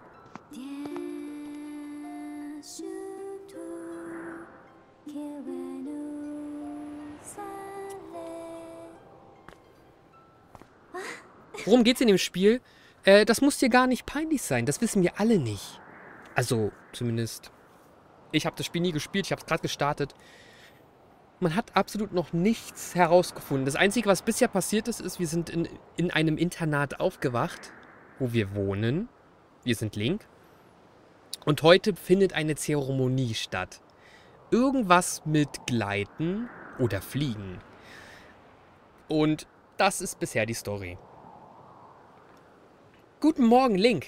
Worum geht's in dem Spiel? Äh, das muss dir gar nicht peinlich sein. Das wissen wir alle nicht. Also, zumindest. Ich habe das Spiel nie gespielt. Ich habe es gerade gestartet. Man hat absolut noch nichts herausgefunden. Das Einzige, was bisher passiert ist, ist, wir sind in, in einem Internat aufgewacht, wo wir wohnen. Wir sind Link. Und heute findet eine Zeremonie statt. Irgendwas mit Gleiten oder Fliegen. Und das ist bisher die Story. Guten Morgen, Link.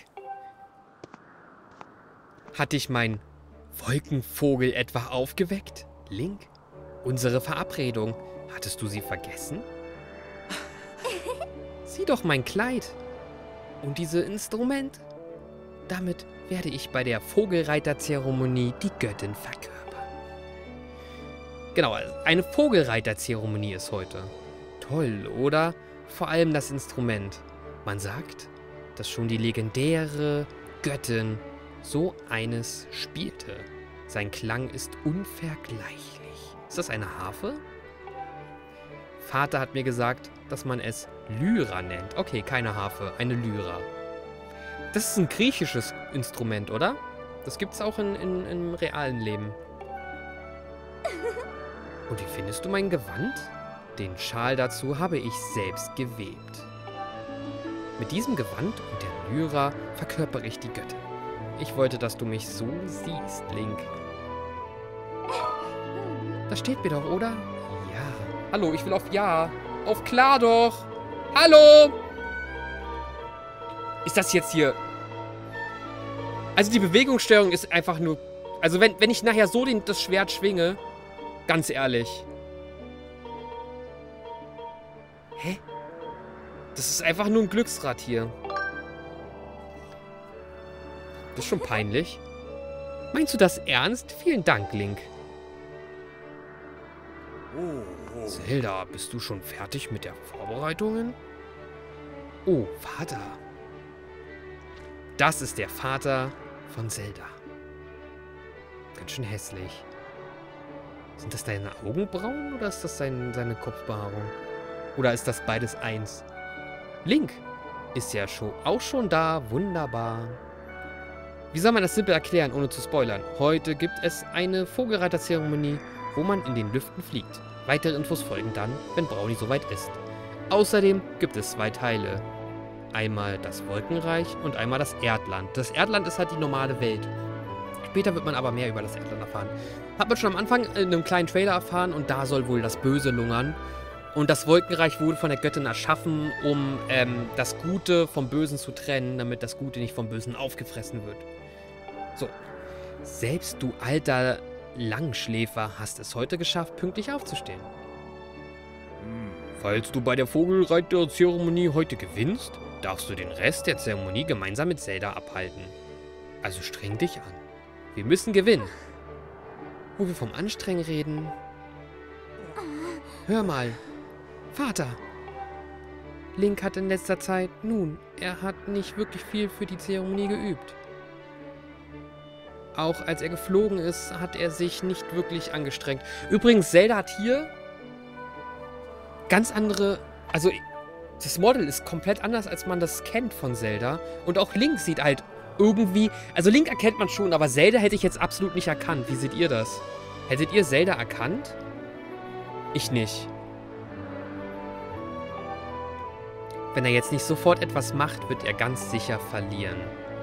Hat dich mein Wolkenvogel etwa aufgeweckt? Link, unsere Verabredung. Hattest du sie vergessen? Sieh doch mein Kleid. Und diese Instrument. Damit werde ich bei der Vogelreiterzeremonie die Göttin verkörpern. Genau, eine Vogelreiterzeremonie ist heute. Toll, oder? Vor allem das Instrument. Man sagt, dass schon die legendäre Göttin so eines spielte. Sein Klang ist unvergleichlich. Ist das eine Harfe? Vater hat mir gesagt, dass man es Lyra nennt. Okay, keine Harfe, eine Lyra. Das ist ein griechisches Instrument, oder? Das gibt es auch in, in, im realen Leben. Und wie findest du mein Gewand? Den Schal dazu habe ich selbst gewebt. Mit diesem Gewand und der Lyra verkörpere ich die Göttin. Ich wollte, dass du mich so siehst, Link. Das steht mir doch, oder? Ja. Hallo, ich will auf Ja. Auf klar doch. Hallo! Ist das jetzt hier... Also die Bewegungssteuerung ist einfach nur... Also wenn, wenn ich nachher so den, das Schwert schwinge, ganz ehrlich. Hä? Das ist einfach nur ein Glücksrad hier. Das ist schon peinlich. Meinst du das ernst? Vielen Dank, Link. Zelda, bist du schon fertig mit der Vorbereitungen? Oh, Vater. Das ist der Vater von Zelda. Ganz schön hässlich. Sind das deine Augenbrauen oder ist das sein, seine Kopfbehaarung? Oder ist das beides eins? Link ist ja schon, auch schon da. Wunderbar. Wie soll man das simpel erklären, ohne zu spoilern? Heute gibt es eine Vogelreiterzeremonie, wo man in den Lüften fliegt. Weitere Infos folgen dann, wenn Brownie soweit ist. Außerdem gibt es zwei Teile. Einmal das Wolkenreich und einmal das Erdland. Das Erdland ist halt die normale Welt. Später wird man aber mehr über das Erdland erfahren. Hat man schon am Anfang in einem kleinen Trailer erfahren und da soll wohl das Böse lungern. Und das Wolkenreich wurde von der Göttin erschaffen, um ähm, das Gute vom Bösen zu trennen, damit das Gute nicht vom Bösen aufgefressen wird. So. Selbst du alter Langschläfer hast es heute geschafft, pünktlich aufzustehen. Falls du bei der Vogelreiter-Zeremonie heute gewinnst, darfst du den Rest der Zeremonie gemeinsam mit Zelda abhalten. Also streng dich an. Wir müssen gewinnen. Wo wir vom Anstrengen reden... Hör mal. Vater. Link hat in letzter Zeit... Nun, er hat nicht wirklich viel für die Zeremonie geübt. Auch als er geflogen ist, hat er sich nicht wirklich angestrengt. Übrigens, Zelda hat hier ganz andere... Also, das Model ist komplett anders, als man das kennt von Zelda. Und auch Link sieht halt irgendwie... Also, Link erkennt man schon, aber Zelda hätte ich jetzt absolut nicht erkannt. Wie seht ihr das? Hättet ihr Zelda erkannt? Ich nicht. Wenn er jetzt nicht sofort etwas macht, wird er ganz sicher verlieren.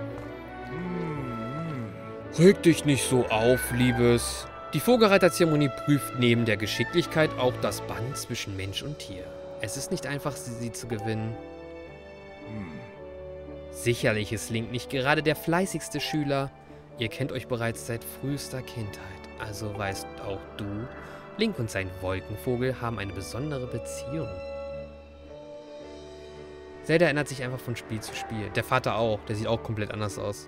Reg dich nicht so auf, Liebes. Die Vogelreiterzeremonie prüft neben der Geschicklichkeit auch das Band zwischen Mensch und Tier. Es ist nicht einfach, sie zu gewinnen. Sicherlich ist Link nicht gerade der fleißigste Schüler. Ihr kennt euch bereits seit frühester Kindheit. Also weißt auch du, Link und sein Wolkenvogel haben eine besondere Beziehung. Zelda ändert sich einfach von Spiel zu Spiel. Der Vater auch. Der sieht auch komplett anders aus.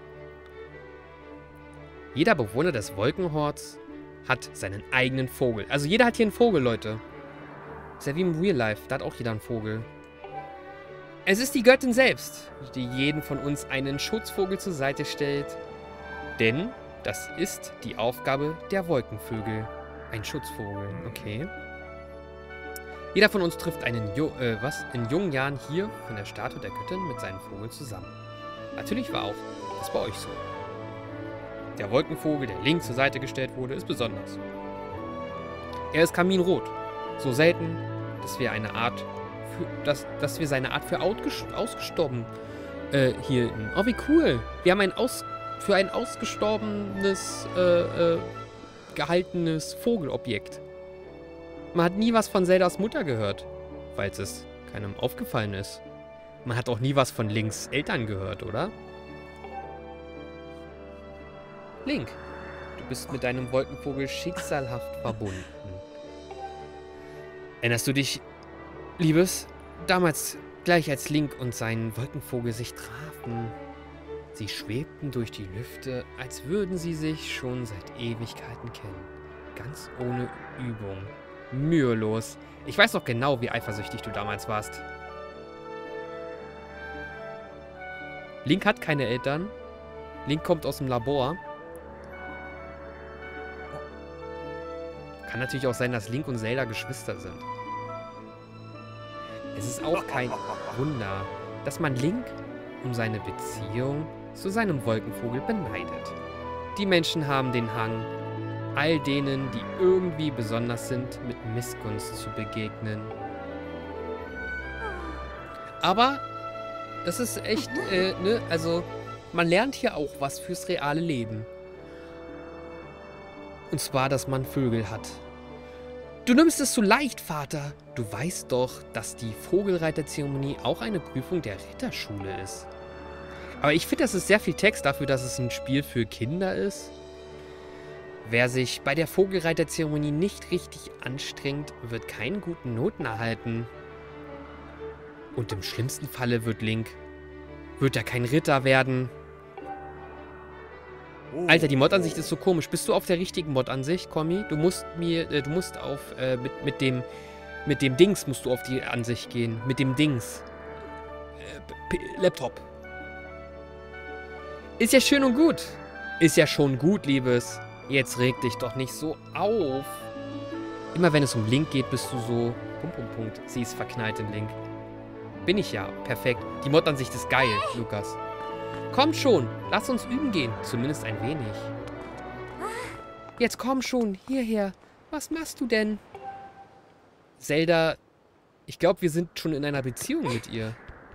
Jeder Bewohner des Wolkenhorts hat seinen eigenen Vogel. Also jeder hat hier einen Vogel, Leute. Ist ja wie im Real Life. Da hat auch jeder einen Vogel. Es ist die Göttin selbst, die jeden von uns einen Schutzvogel zur Seite stellt. Denn das ist die Aufgabe der Wolkenvögel. Ein Schutzvogel, okay. Jeder von uns trifft einen jo äh, was, in jungen Jahren hier von der Statue der Göttin mit seinem Vogel zusammen. Natürlich war auch das bei euch so. Der Wolkenvogel, der Link zur Seite gestellt wurde, ist besonders. Er ist kaminrot. So selten, dass wir eine Art, für, dass, dass wir seine Art für ausgestorben äh, hielten. Oh, wie cool. Wir haben ein aus, für ein ausgestorbenes, äh, äh, gehaltenes Vogelobjekt. Man hat nie was von Zeldas Mutter gehört, falls es keinem aufgefallen ist. Man hat auch nie was von Links Eltern gehört, oder? Link, du bist mit deinem Wolkenvogel schicksalhaft verbunden. Erinnerst du dich, Liebes, damals gleich als Link und sein Wolkenvogel sich trafen? Sie schwebten durch die Lüfte, als würden sie sich schon seit Ewigkeiten kennen. Ganz ohne Übung. Mühelos. Ich weiß noch genau, wie eifersüchtig du damals warst. Link hat keine Eltern. Link kommt aus dem Labor. Kann natürlich auch sein, dass Link und Zelda Geschwister sind. Es ist auch kein Wunder, dass man Link um seine Beziehung zu seinem Wolkenvogel beneidet. Die Menschen haben den Hang, all denen, die irgendwie besonders sind, mit Missgunst zu begegnen. Aber das ist echt, äh, ne, also man lernt hier auch was fürs reale Leben. Und zwar, dass man Vögel hat. Du nimmst es so leicht, Vater. Du weißt doch, dass die Vogelreiterzeremonie auch eine Prüfung der Ritterschule ist. Aber ich finde, das ist sehr viel Text dafür, dass es ein Spiel für Kinder ist. Wer sich bei der Vogelreiterzeremonie nicht richtig anstrengt, wird keine guten Noten erhalten. Und im schlimmsten Falle wird Link, wird er kein Ritter werden. Alter, die Mod-Ansicht ist so komisch. Bist du auf der richtigen Mod-Ansicht, Kommi? Du musst mir, äh, du musst auf, äh, mit, mit dem, mit dem Dings musst du auf die Ansicht gehen. Mit dem Dings. Äh, Laptop. Ist ja schön und gut. Ist ja schon gut, Liebes. Jetzt reg dich doch nicht so auf. Immer wenn es um Link geht, bist du so... Punkt, Punkt, Punkt. Sie ist verknallt in Link. Bin ich ja. Perfekt. Die Mod-Ansicht ist geil, Lukas. Komm schon. Lass uns üben gehen. Zumindest ein wenig. Jetzt komm schon. Hierher. Was machst du denn? Zelda... Ich glaube, wir sind schon in einer Beziehung mit ihr.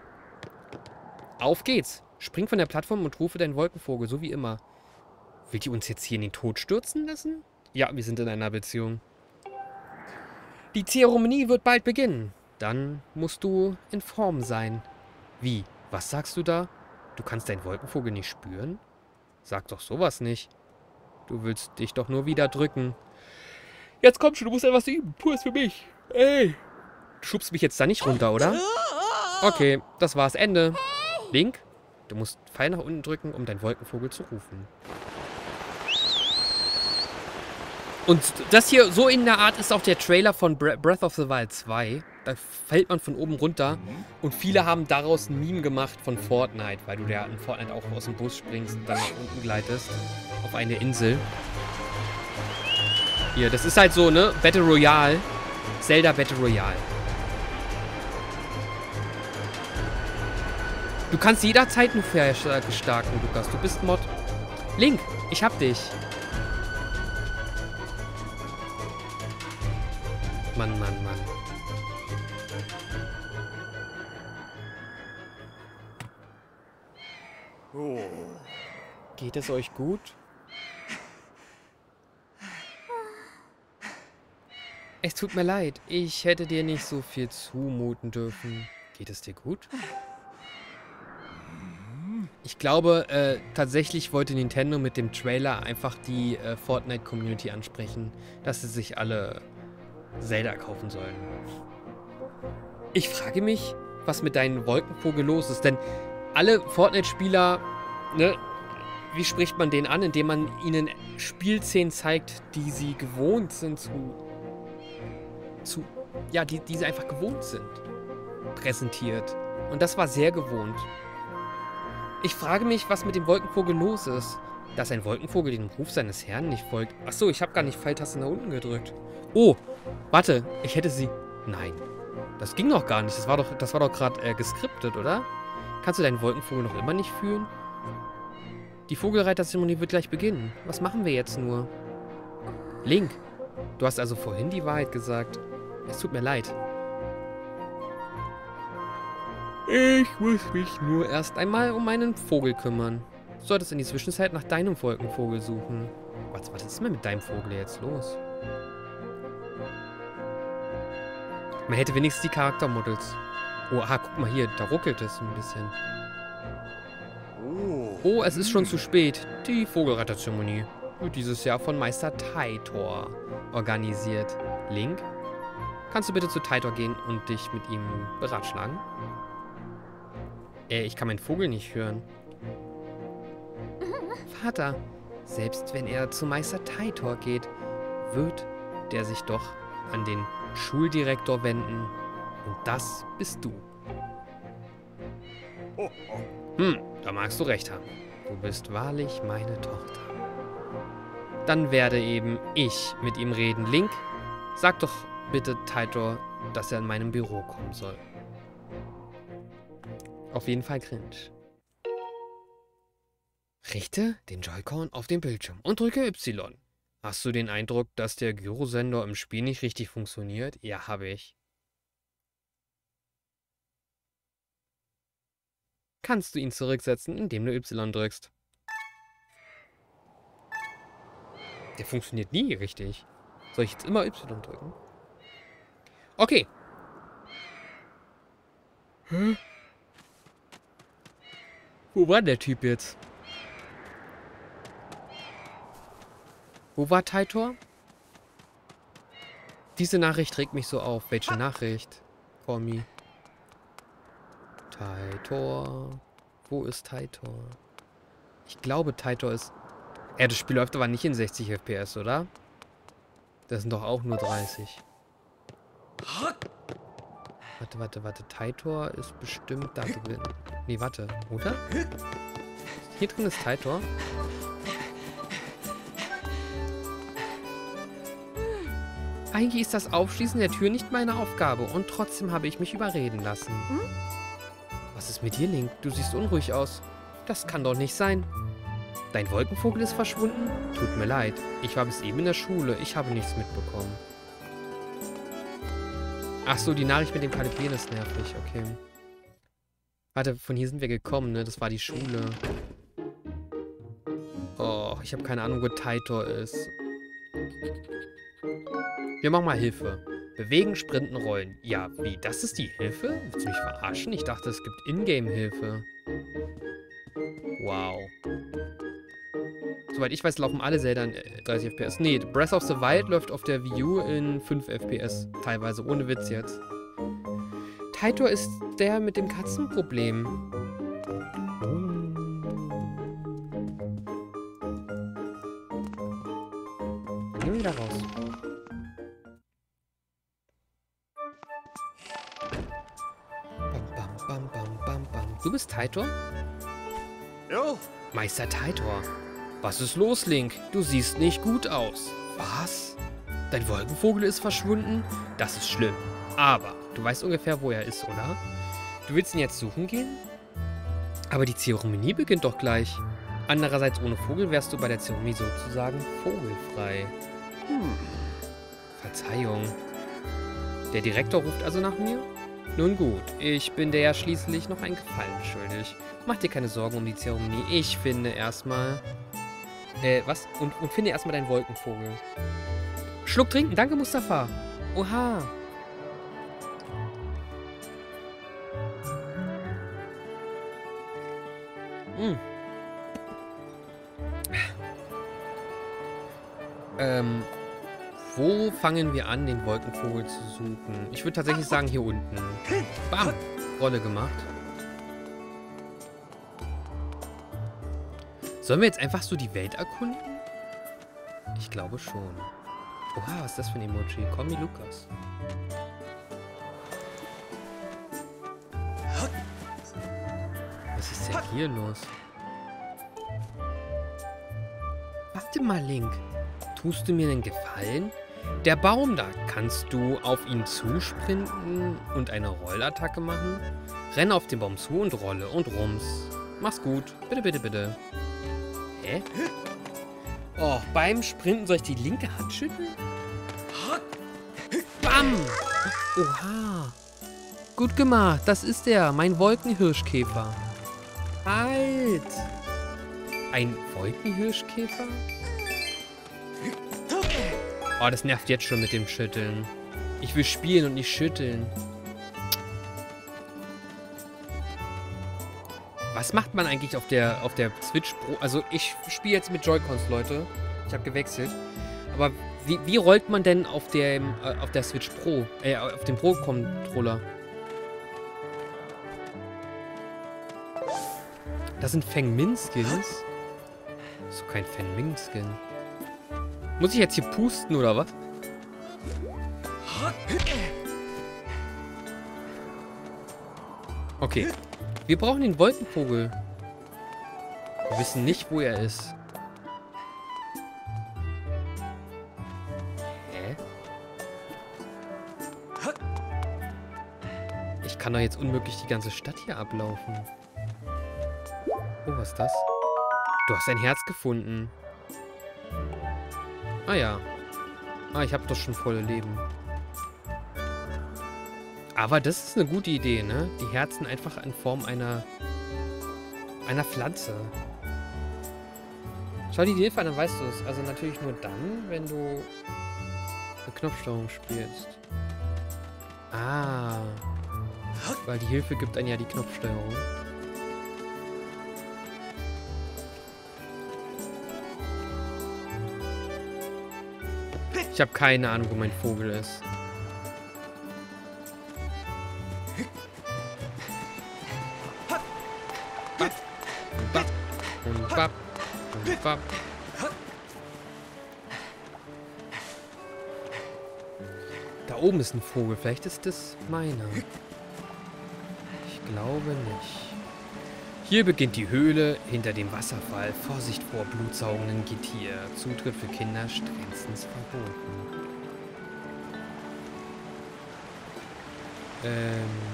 Auf geht's. Spring von der Plattform und rufe deinen Wolkenvogel, so wie immer. Will die uns jetzt hier in den Tod stürzen lassen? Ja, wir sind in einer Beziehung. Die Zeremonie wird bald beginnen. Dann musst du in Form sein. Wie? Was sagst du da? Du kannst deinen Wolkenvogel nicht spüren? Sag doch sowas nicht. Du willst dich doch nur wieder drücken. Jetzt komm schon, du musst etwas üben. Tu es für mich. Ey. Du schubst mich jetzt da nicht runter, oder? Okay, das war's. Ende. Link, du musst Pfeil nach unten drücken, um deinen Wolkenvogel zu rufen. Und das hier, so in der Art, ist auch der Trailer von Breath of the Wild zwei. Da fällt man von oben runter. Und viele haben daraus ein Meme gemacht von Fortnite, weil du ja in Fortnite auch aus dem Bus springst und dann nach unten gleitest. Auf eine Insel. Hier, das ist halt so, ne? Battle Royale. Zelda Battle Royale. Du kannst jederzeit nur Verstärke starten, Lukas. Du bist Mod. Link, ich hab dich. Mann, Mann, Mann. Geht es euch gut? Es tut mir leid. Ich hätte dir nicht so viel zumuten dürfen. Geht es dir gut? Ich glaube, äh, tatsächlich wollte Nintendo mit dem Trailer einfach die äh, Fortnite-Community ansprechen, dass sie sich alle Zelda kaufen sollen. Ich frage mich, was mit deinem Wolkenvogel los ist, denn alle Fortnite-Spieler, ne, wie spricht man denen an, indem man ihnen Spielszenen zeigt, die sie gewohnt sind zu, zu ja, die, die sie einfach gewohnt sind, präsentiert. Und das war sehr gewohnt. Ich frage mich, was mit dem Wolkenvogel los ist. Dass ein Wolkenvogel dem Ruf seines Herrn nicht folgt. Achso, ich habe gar nicht Pfeiltaste nach unten gedrückt. Oh, warte, ich hätte sie... Nein, das ging noch gar nicht. Das war doch, das war doch gerade äh, geskriptet, oder? Kannst du deinen Wolkenvogel noch immer nicht fühlen? Die Vogelreiterzeremonie wird gleich beginnen. Was machen wir jetzt nur? Link, Du hast also vorhin die Wahrheit gesagt. Es tut mir leid. Ich muss mich nur erst einmal um meinen Vogel kümmern. Du solltest in die Zwischenzeit nach deinem Wolkenvogel suchen. Was, was ist denn mit deinem Vogel jetzt los? Man hätte wenigstens die Charaktermodels. Oh, aha, guck mal hier, da ruckelt es ein bisschen. Oh, es ist schon zu spät. Die Vogelretterzeremonie wird dieses Jahr von Meister Taitor organisiert. Link, kannst du bitte zu Taitor gehen und dich mit ihm beratschlagen? Äh, ich kann meinen Vogel nicht hören. Vater, selbst wenn er zu Meister Taitor geht, wird der sich doch an den Schuldirektor wenden. Und das bist du. Hm, da magst du recht haben. Du bist wahrlich meine Tochter. Dann werde eben ich mit ihm reden. Link, sag doch bitte Taitor, dass er in meinem Büro kommen soll. Auf jeden Fall cringe. Richte den Joy-Con auf den Bildschirm und drücke Y. Hast du den Eindruck, dass der Gyrosender im Spiel nicht richtig funktioniert? Ja, habe ich. Kannst du ihn zurücksetzen, indem du Y drückst. Der funktioniert nie richtig. Soll ich jetzt immer Y drücken? Okay. Hä? Wo war der Typ jetzt? Wo war Taitor? Diese Nachricht regt mich so auf. Welche Nachricht? Call me. Taitor. Wo ist Taitor? Ich glaube, Taitor ist... Ja, das Spiel läuft aber nicht in sechzig F P S, oder? Das sind doch auch nur dreißig. Warte, warte, warte. Taitor ist bestimmt da drin. Nee, warte. Oder? Hier drin ist Taitor. Eigentlich ist das Aufschließen der Tür nicht meine Aufgabe und trotzdem habe ich mich überreden lassen. Hm? Was ist mit dir, Link? Du siehst unruhig aus. Das kann doch nicht sein. Dein Wolkenvogel ist verschwunden? Tut mir leid. Ich war bis eben in der Schule. Ich habe nichts mitbekommen. Ach so, die Nachricht mit dem Kalibrieren ist nervig. Okay. Warte, von hier sind wir gekommen, ne? Das war die Schule. Oh, ich habe keine Ahnung, wo Taitor ist. Wir machen mal Hilfe. Bewegen, sprinten, rollen. Ja, wie? Das ist die Hilfe? Willst du mich verarschen? Ich dachte, es gibt Ingame-Hilfe. Wow. Soweit ich weiß, laufen alle Zelda in dreißig F P S. Nee, Breath of the Wild läuft auf der Wii U in fünf F P S. Teilweise, ohne Witz jetzt. Taitor ist der mit dem Katzenproblem. Dann gehen wir wieder raus. Bam, bam, bam, bam, bam. Du bist Taitor? Ja. Meister Taitor. Was ist los, Link? Du siehst nicht gut aus. Was? Dein Wolkenvogel ist verschwunden? Das ist schlimm. Aber du weißt ungefähr, wo er ist, oder? Du willst ihn jetzt suchen gehen? Aber die Zeremonie beginnt doch gleich. Andererseits, ohne Vogel wärst du bei der Zeremonie sozusagen vogelfrei. Hm. Verzeihung. Der Direktor ruft also nach mir? Nun gut, ich bin dir ja schließlich noch einen Gefallen schuldig. Mach dir keine Sorgen um die Zeremonie. Ich finde erstmal... Äh, was? Und, und finde erstmal deinen Wolkenvogel. Schluck trinken. Danke, Mustafa. Oha. Hm. Ähm, wo fangen wir an, den Wolkenvogel zu suchen? Ich würde tatsächlich sagen, hier unten. Bam. Rolle gemacht. Sollen wir jetzt einfach so die Welt erkunden? Ich glaube schon. Oha, was ist das für ein Emoji? Call me Lukas. Was ist denn hier los? Warte mal, Link. Tust du mir einen Gefallen? Der Baum da, kannst du auf ihn zusprinten und eine Rollattacke machen? Renn auf den Baum zu und rolle und rums. Mach's gut. Bitte, bitte, bitte. Hä? Oh, beim Sprinten soll ich die linke Hand schütteln? Bam! Oha. Gut gemacht. Das ist er. Mein Wolkenhirschkäfer. Halt. Ein Wolkenhirschkäfer? Oh, das nervt jetzt schon mit dem Schütteln. Ich will spielen und nicht schütteln. Was macht man eigentlich auf der, auf der Switch Pro? Also ich spiele jetzt mit Joy-Cons, Leute. Ich habe gewechselt. Aber wie, wie rollt man denn auf, dem, äh, auf der Switch Pro? Äh, auf dem Pro-Controller? Das sind Feng Min-Skins? Das ist doch kein Feng Min-Skin. Muss ich jetzt hier pusten, oder was? Okay. Wir brauchen den Wolkenvogel. Wir wissen nicht, wo er ist. Hä? Ich kann doch jetzt unmöglich die ganze Stadt hier ablaufen. Oh, was ist das? Du hast ein Herz gefunden. Ah ja. Ah, ich habe doch schon volle Leben. Aber das ist eine gute Idee, ne? Die Herzen einfach in Form einer einer Pflanze. Schau die Hilfe an, dann weißt du es. Also natürlich nur dann, wenn du eine Knopfsteuerung spielst. Ah. Weil die Hilfe gibt einem ja die Knopfsteuerung. Ich habe keine Ahnung, wo mein Vogel ist. Bap und bap und bap. Da oben ist ein Vogel. Vielleicht ist das meiner. Ich glaube nicht. Hier beginnt die Höhle hinter dem Wasserfall. Vorsicht vor blutsaugenden Getier. Zutritt für Kinder strengstens verboten. Ähm...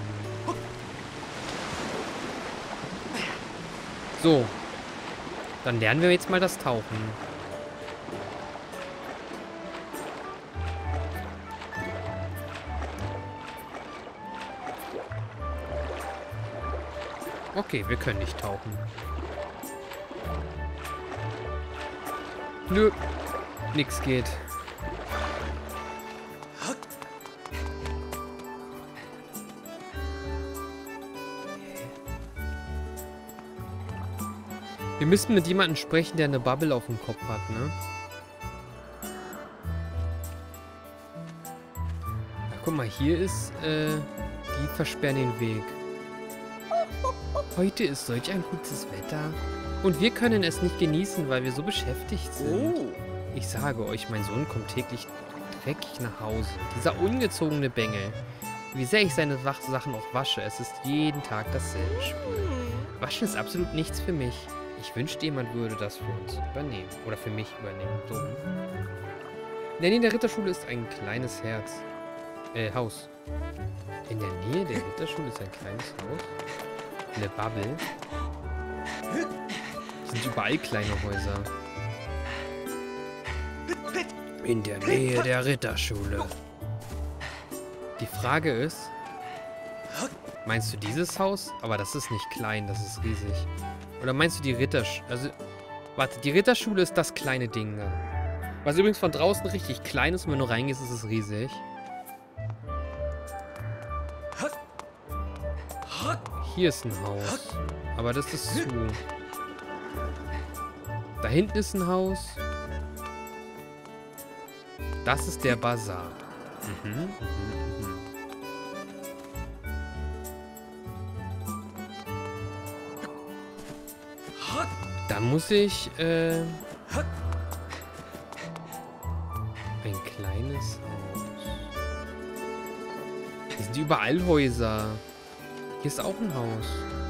So. Dann lernen wir jetzt mal das Tauchen. Okay, wir können nicht tauchen. Nö. Nix geht. Wir müssen mit jemandem sprechen, der eine Bubble auf dem Kopf hat, ne? Ja, guck mal, hier ist, äh, die versperren den Weg. Heute ist solch ein gutes Wetter. Und wir können es nicht genießen, weil wir so beschäftigt sind. Ich sage euch, mein Sohn kommt täglich dreckig nach Hause. Dieser ungezogene Bengel. Wie sehr ich seine Sachen auch wasche, es ist jeden Tag dasselbe Spiel. Waschen ist absolut nichts für mich. Ich wünschte, jemand würde das für uns übernehmen. Oder für mich übernehmen. So. In der Nähe der Ritterschule ist ein kleines Herz. Äh, Haus. In der Nähe der Ritterschule ist ein kleines Haus. Eine Bubble. Es sind überall kleine Häuser. In der Nähe der Ritterschule. Die Frage ist, meinst du dieses Haus? Aber das ist nicht klein, das ist riesig. Oder meinst du die Ritterschule? Also, warte, die Ritterschule ist das kleine Ding da. Was übrigens von draußen richtig klein ist und wenn du reingehst, ist es riesig. Hier ist ein Haus. Aber das ist zu. Da hinten ist ein Haus. Das ist der Bazar. Mhm, mhm, mhm. Da muss ich, äh... ein kleines Haus. Hier sind überall Häuser. Hier ist auch ein Haus.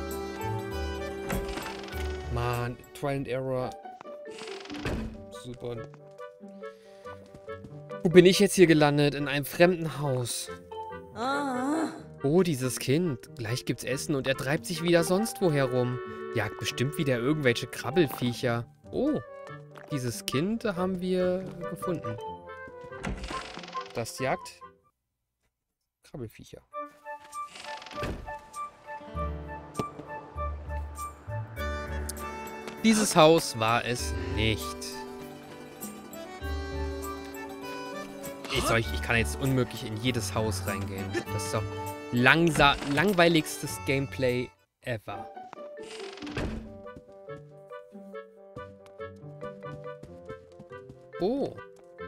Mann, Trial and Error. Super. Wo bin ich jetzt hier gelandet? In einem fremden Haus. Oh, dieses Kind. Gleich gibt's Essen und er treibt sich wieder sonst wo herum. Jagt bestimmt wieder irgendwelche Krabbelfiecher. Oh, dieses Kind haben wir gefunden. Das jagt Krabbelfiecher. Dieses Haus war es nicht. Ich, soll, ich, ich kann jetzt unmöglich in jedes Haus reingehen. Das ist doch langsa langweiligstes Gameplay ever. Oh.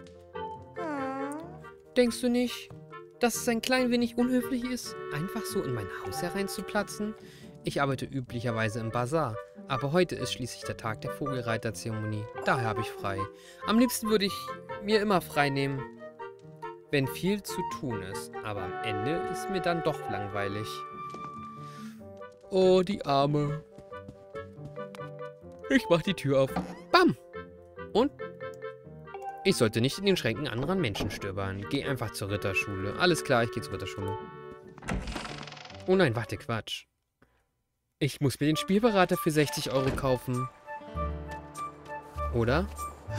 Denkst du nicht, dass es ein klein wenig unhöflich ist, einfach so in mein Haus hereinzuplatzen? Ich arbeite üblicherweise im Bazar, aber heute ist schließlich der Tag der Vogelreiterzeremonie. Daher habe ich frei. Am liebsten würde ich mir immer frei nehmen, wenn viel zu tun ist. Aber am Ende ist mir dann doch langweilig. Oh, die Arme. Ich mach die Tür auf. Bam! Und? Ich sollte nicht in den Schränken anderer Menschen stöbern. Geh einfach zur Ritterschule. Alles klar, ich gehe zur Ritterschule. Oh nein, warte, Quatsch. Ich muss mir den Spielberater für sechzig Euro kaufen. Oder?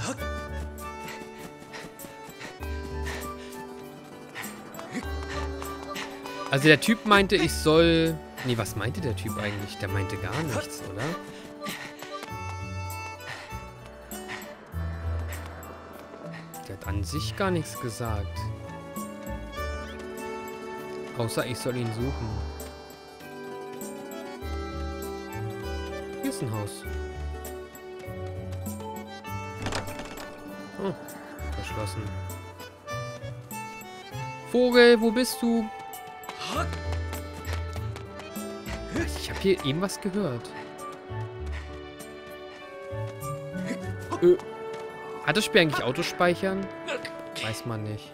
Also der Typ meinte, ich soll... Nee, was meinte der Typ eigentlich? Der meinte gar nichts, oder? Der hat an sich gar nichts gesagt. Außer ich soll ihn suchen. Hier ist ein Haus. Oh, verschlossen. Vogel, wo bist du? Ich habe hier eben was gehört. Äh, hat das Spiel eigentlich Autospeichern? Weiß man nicht.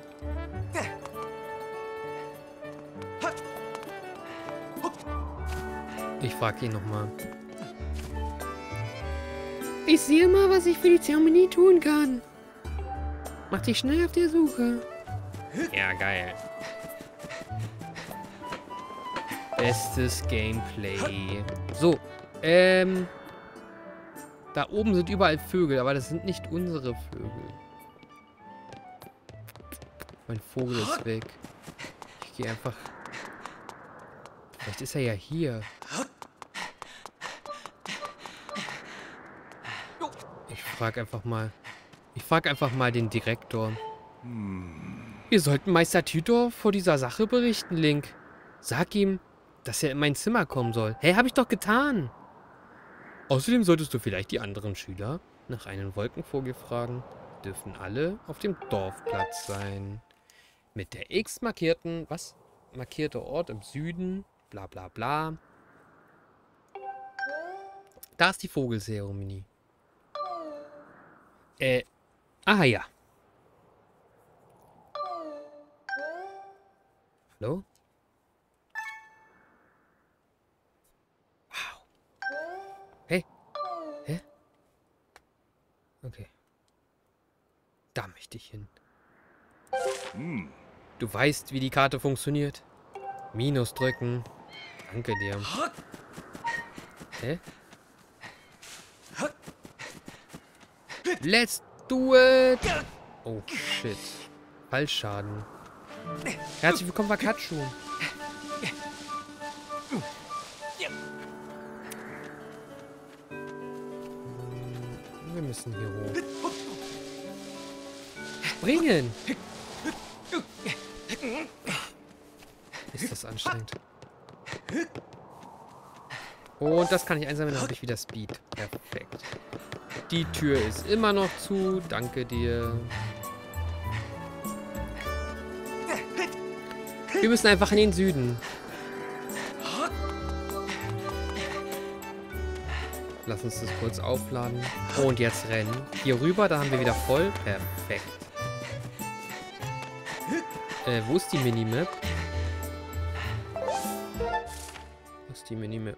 Ich frage ihn nochmal. Ich sehe mal, was ich für die Zeremonie tun kann. Mach dich schnell auf der Suche. Ja, geil. Bestes Gameplay. So, ähm... Da oben sind überall Vögel, aber das sind nicht unsere Vögel. Mein Vogel ist weg. Ich gehe einfach... Vielleicht ist er ja hier. Ich frage einfach mal... Ich frage einfach mal den Direktor. Wir sollten Meister Tütor vor dieser Sache berichten, Link. Sag ihm, dass er in mein Zimmer kommen soll. Hey, hab ich doch getan. Außerdem solltest du vielleicht die anderen Schüler nach einem Wolkenvogel fragen. Dürfen alle auf dem Dorfplatz sein. Mit der X markierten, was? Markierte Ort im Süden, bla bla bla. Da ist die Vogelzeremonie. Äh, aha ja. Hallo? Wow. Hey. Hä? Okay. Da möchte ich hin. Hm. Du weißt, wie die Karte funktioniert. Minus drücken. Danke dir. Hä? Let's do it! Oh, shit. Fallschaden. Herzlich willkommen, Wakatschu. Wir müssen hier hoch. Springen! Ist das anstrengend. Und das kann ich einsammeln, dann habe ich wieder Speed. Perfekt. Die Tür ist immer noch zu. Danke dir. Wir müssen einfach in den Süden. Lass uns das kurz aufladen. Und jetzt rennen. Hier rüber, da haben wir wieder voll. Perfekt. Äh, wo ist die Minimap? Wo ist die Minimap?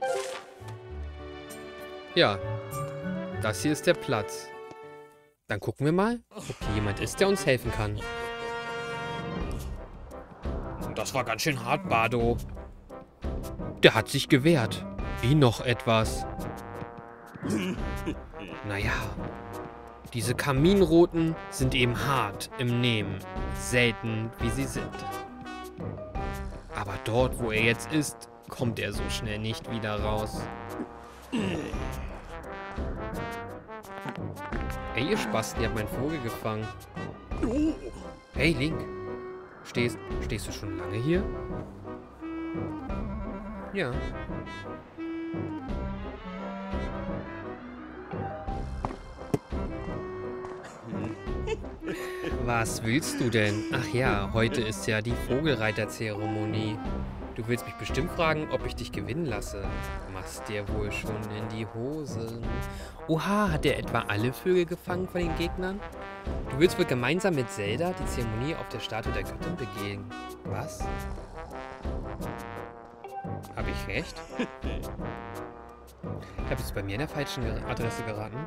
Ja. Das hier ist der Platz. Dann gucken wir mal, ob hier jemand ist, der uns helfen kann. Das war ganz schön hart, Bardo. Der hat sich gewehrt. Wie noch etwas. Naja. Diese Kaminroten sind eben hart im Nehmen. Selten, wie sie sind. Aber dort, wo er jetzt ist, kommt er so schnell nicht wieder raus. Ey, ihr Spasten, ihr habt meinen Vogel gefangen. Hey, Link. Stehst, stehst du schon lange hier? Ja. Was willst du denn? Ach ja, heute ist ja die Vogelreiterzeremonie. Du willst mich bestimmt fragen, ob ich dich gewinnen lasse. Machst dir wohl schon in die Hosen. Oha, hat er etwa alle Vögel gefangen von den Gegnern? Du willst wohl gemeinsam mit Zelda die Zeremonie auf der Statue der Göttin begehen. Was? Habe ich recht? Ich habe jetzt bei mir in der falschen Adresse geraten.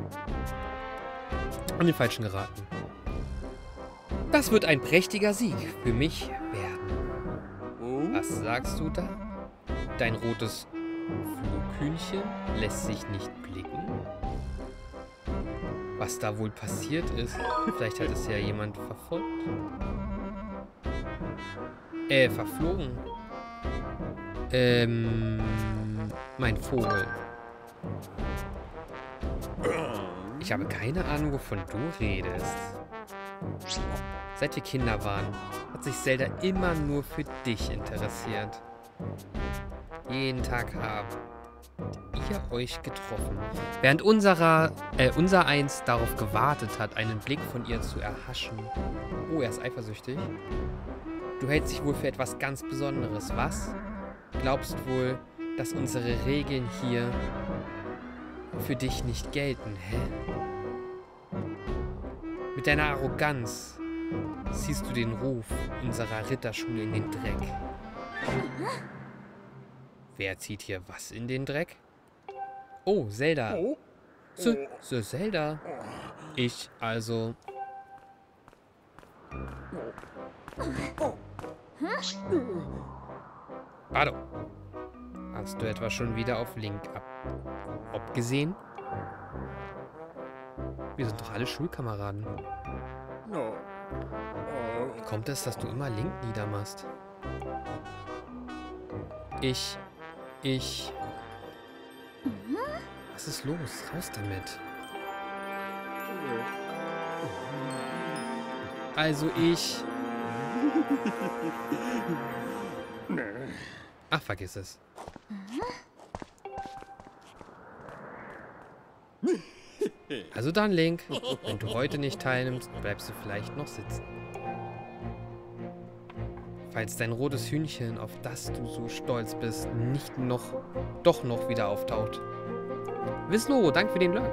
An den falschen geraten. Das wird ein prächtiger Sieg für mich werden. Was sagst du da? Dein rotes Flughühnchen lässt sich nicht blicken? Was da wohl passiert ist? Vielleicht hat es ja jemand verfolgt. Äh, verflogen. Ähm, mein Vogel. Ich habe keine Ahnung, wovon du redest. Seit wir Kinder waren, hat sich Zelda immer nur für dich interessiert. Jeden Tag habt ihr euch getroffen, während unserer, äh, unser Eins darauf gewartet hat, einen Blick von ihr zu erhaschen. Oh, er ist eifersüchtig. Du hältst dich wohl für etwas ganz Besonderes, was? Glaubst wohl, dass unsere Regeln hier für dich nicht gelten, hä? Mit deiner Arroganz ziehst du den Ruf unserer Ritterschule in den Dreck. Wer zieht hier was in den Dreck? Oh, Zelda. So, so Zelda. Ich also. Pardon. Hast du etwa schon wieder auf Link ab abgesehen? Wir sind doch alle Schulkameraden. Wie kommt es, dass du immer Link niedermachst? Ich... Ich... Was ist los? Raus damit. Also ich... Ach, vergiss es. Also dann, Link. Wenn du heute nicht teilnimmst, bleibst du vielleicht noch sitzen. Falls dein rotes Hühnchen, auf das du so stolz bist, nicht noch, doch noch wieder auftaucht. Wislo, danke für den Lurk.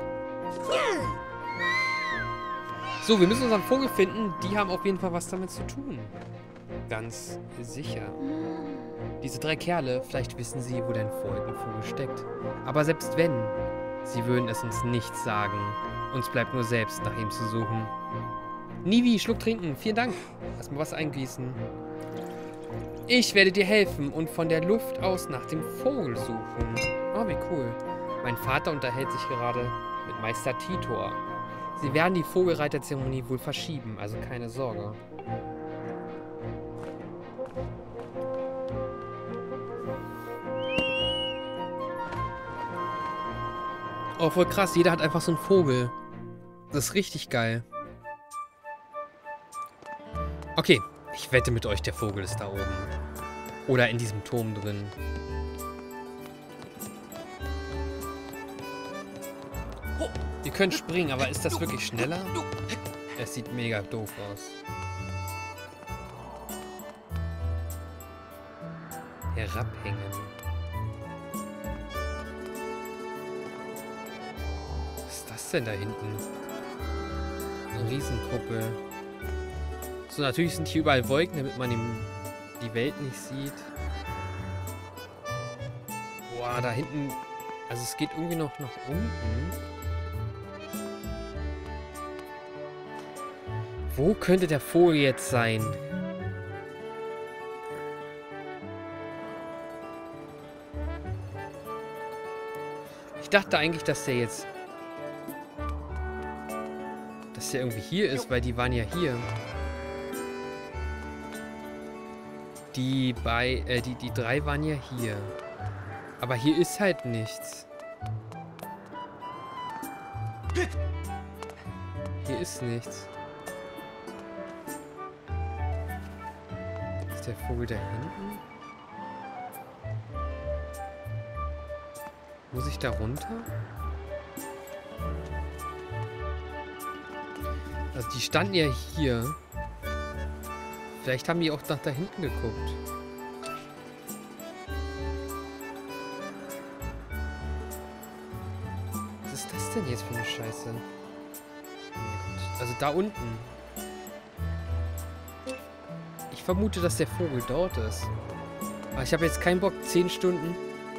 So, wir müssen unseren Vogel finden. Die haben auf jeden Fall was damit zu tun. Ganz sicher. Diese drei Kerle, vielleicht wissen sie, wo dein Vogel steckt. Aber selbst wenn, sie würden es uns nicht sagen. Uns bleibt nur selbst nach ihm zu suchen. Nivi, Schluck trinken. Vielen Dank. Erstmal was eingießen. Ich werde dir helfen und von der Luft aus nach dem Vogel suchen. Oh, wie cool. Mein Vater unterhält sich gerade mit Meister Titor. Sie werden die Vogelreiterzeremonie wohl verschieben, also keine Sorge. Oh, voll krass. Jeder hat einfach so einen Vogel. Das ist richtig geil. Okay. Ich wette mit euch, der Vogel ist da oben. Oder in diesem Turm drin. Ihr könnt springen, aber ist das wirklich schneller? Es sieht mega doof aus. Herabhängen. Was ist das denn da hinten? Eine Riesenkuppel. So, natürlich sind hier überall Wolken, damit man den, die Welt nicht sieht. Boah, da hinten... Also es geht irgendwie noch nach unten. Wo könnte der Vogel jetzt sein? Ich dachte eigentlich, dass der jetzt... Dass der irgendwie hier ist, weil die waren ja hier. Die bei, äh, die, die drei waren ja hier. Aber hier ist halt nichts. Hier ist nichts. Ist der Vogel da hinten? Muss ich da runter? Also die standen ja hier. Vielleicht haben die auch nach da hinten geguckt. Was ist das denn jetzt für eine Scheiße? Also da unten. Ich vermute, dass der Vogel dort ist. Aber ich habe jetzt keinen Bock, zehn Stunden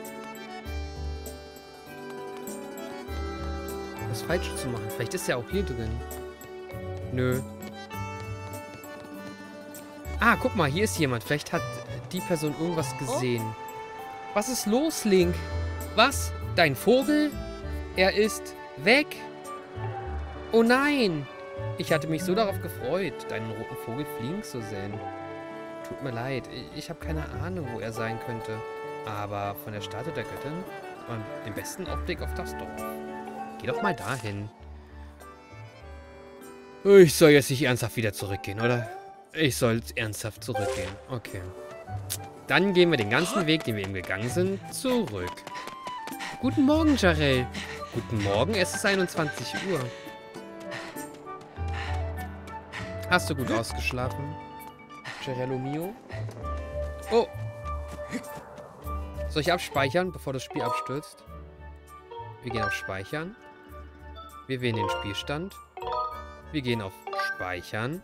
was falsch zu machen. Vielleicht ist er auch hier drin. Nö. Ah, guck mal, hier ist jemand. Vielleicht hat die Person irgendwas gesehen. Was ist los, Link? Was? Dein Vogel? Er ist weg? Oh nein! Ich hatte mich so darauf gefreut, deinen roten Vogel fliegen zu sehen. Tut mir leid, ich habe keine Ahnung, wo er sein könnte. Aber von der Statue der Göttin hat man den besten Aufblick auf das Dorf. Geh doch mal dahin. Ich soll jetzt nicht ernsthaft wieder zurückgehen, oder? Ich soll ernsthaft zurückgehen. Okay. Dann gehen wir den ganzen Weg, den wir eben gegangen sind, zurück. Guten Morgen, Jarell. Guten Morgen, es ist einundzwanzig Uhr. Hast du gut ausgeschlafen, Jarello mio? Oh. Soll ich abspeichern, bevor das Spiel abstürzt? Wir gehen auf Speichern. Wir wählen den Spielstand. Wir gehen auf Speichern.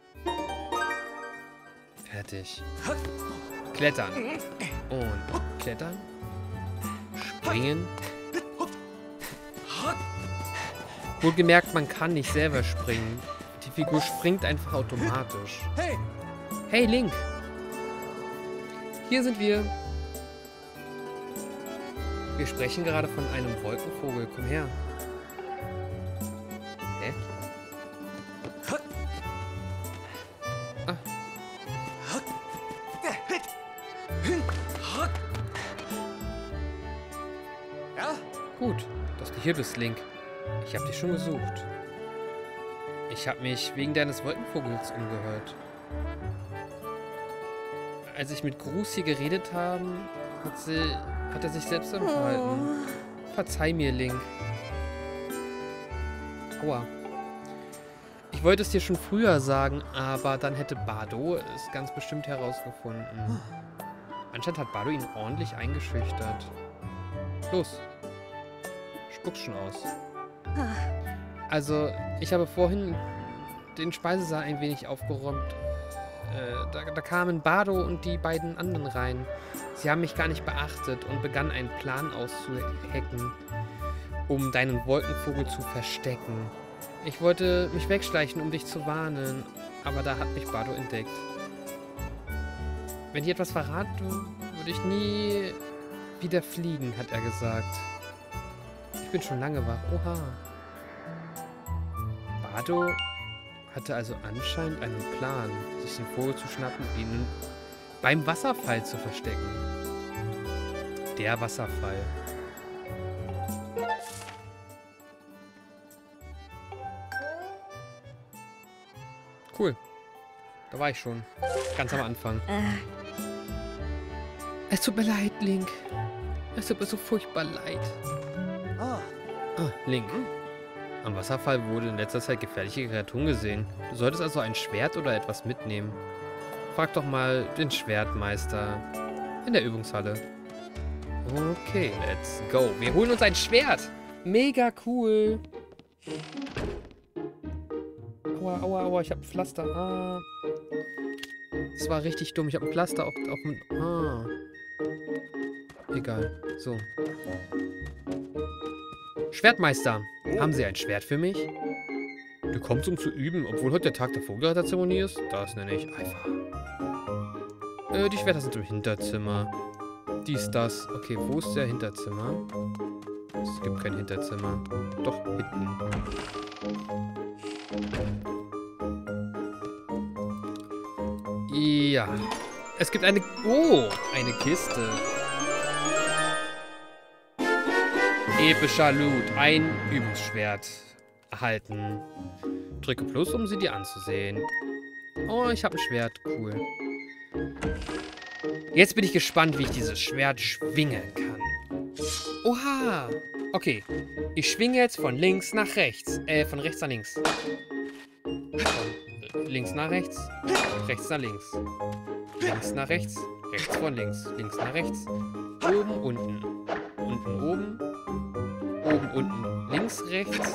Fertig. Klettern. Und klettern. Springen. Wohlgemerkt, man kann nicht selber springen. Die Figur springt einfach automatisch. Hey, Link. Hier sind wir. Wir sprechen gerade von einem Wolkenvogel. Komm her. Hä? Ah. Gut, dass du hier bist, Link. Ich habe dich schon gesucht. Ich habe mich wegen deines Wolkenvogels umgehört. Als ich mit Gruß hier geredet habe, hat, sie, hat er sich selbst entfalten. Verzeih mir, Link. Aua. Ich wollte es dir schon früher sagen, aber dann hätte Bardo es ganz bestimmt herausgefunden. Anscheinend hat Bardo ihn ordentlich eingeschüchtert. Los. Spuck's schon aus. Also, ich habe vorhin den Speisesaal ein wenig aufgeräumt. Äh, da, da kamen Bardo und die beiden anderen rein. Sie haben mich gar nicht beachtet und begannen einen Plan auszuhacken, um deinen Wolkenvogel zu verstecken. Ich wollte mich wegschleichen, um dich zu warnen, aber da hat mich Bardo entdeckt. Wenn ich etwas verrate, würde ich nie wieder fliegen, hat er gesagt. Ich bin schon lange wach. Oha. Bardo hatte also anscheinend einen Plan, sich den Vogel zu schnappen und ihn beim Wasserfall zu verstecken. Der Wasserfall. Cool. Da war ich schon. Ganz am Anfang. Es tut mir leid, Link. Es tut mir so furchtbar leid. Ah, Link. Am Wasserfall wurde in letzter Zeit gefährliche Kreaturen gesehen. Du solltest also ein Schwert oder etwas mitnehmen. Frag doch mal den Schwertmeister in der Übungshalle. Okay, let's go. Wir holen uns ein Schwert. Mega cool. Aua, aua, aua, ich hab ein Pflaster. Ah. Das war richtig dumm. Ich hab ein Pflaster auf, auf dem... Ah. Egal. So. Schwertmeister, haben Sie ein Schwert für mich? Du kommst, um zu üben, obwohl heute der Tag der Vogelreiterzeremonie ist? Das nenne ich Eifer. Äh, die Schwerter sind im Hinterzimmer. Dies, das. Okay, wo ist der Hinterzimmer? Es gibt kein Hinterzimmer. Doch, hinten. Ja. Es gibt eine... Oh, eine Kiste. Epischer Loot. Ein Übungsschwert erhalten. Drücke Plus, um sie dir anzusehen. Oh, ich habe ein Schwert. Cool. Jetzt bin ich gespannt, wie ich dieses Schwert schwingen kann. Oha. Okay. Ich schwinge jetzt von links nach rechts. Äh, von rechts nach links. Von links nach rechts. Rechts nach links. Links nach rechts. Rechts von links. Links nach rechts. Oben, unten. Unten, oben. Oben, unten. Links, rechts.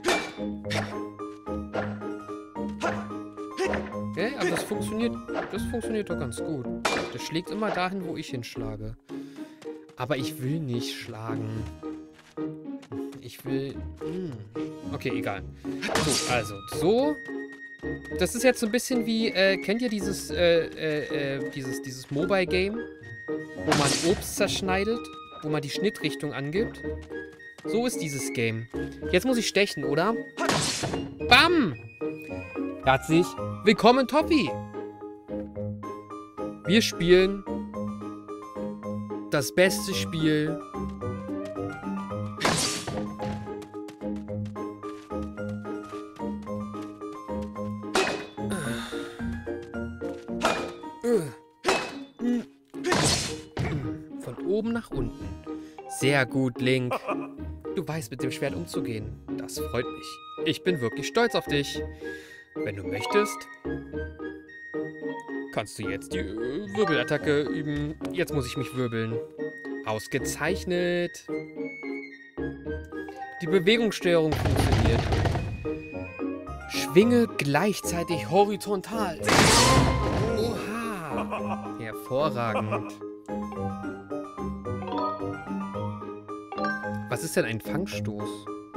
Okay, aber das funktioniert, das funktioniert doch ganz gut. Das schlägt immer dahin, wo ich hinschlage. Aber ich will nicht schlagen. Ich will... Hm. Okay, egal. So, also, so. Das ist jetzt so ein bisschen wie, äh, kennt ihr dieses, äh, äh, äh, dieses, dieses Mobile-Game? Wo man Obst zerschneidet? Wo man die Schnittrichtung angibt? So ist dieses Game. Jetzt muss ich stechen, oder? Bam! Herzlich willkommen, Toppi! Wir spielen das beste Spiel. Von oben nach unten. Sehr gut, Link. Du weißt, mit dem Schwert umzugehen. Das freut mich. Ich bin wirklich stolz auf dich. Wenn du möchtest, kannst du jetzt die äh, Wirbelattacke üben. Jetzt muss ich mich wirbeln. Ausgezeichnet. Die Bewegungssteuerung funktioniert. Schwinge gleichzeitig horizontal. Oha. Hervorragend. Was ist denn ein Fangstoß?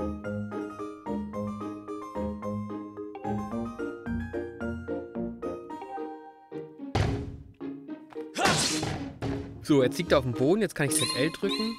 So, jetzt liegt er auf dem Boden. Jetzt kann ich Z L drücken.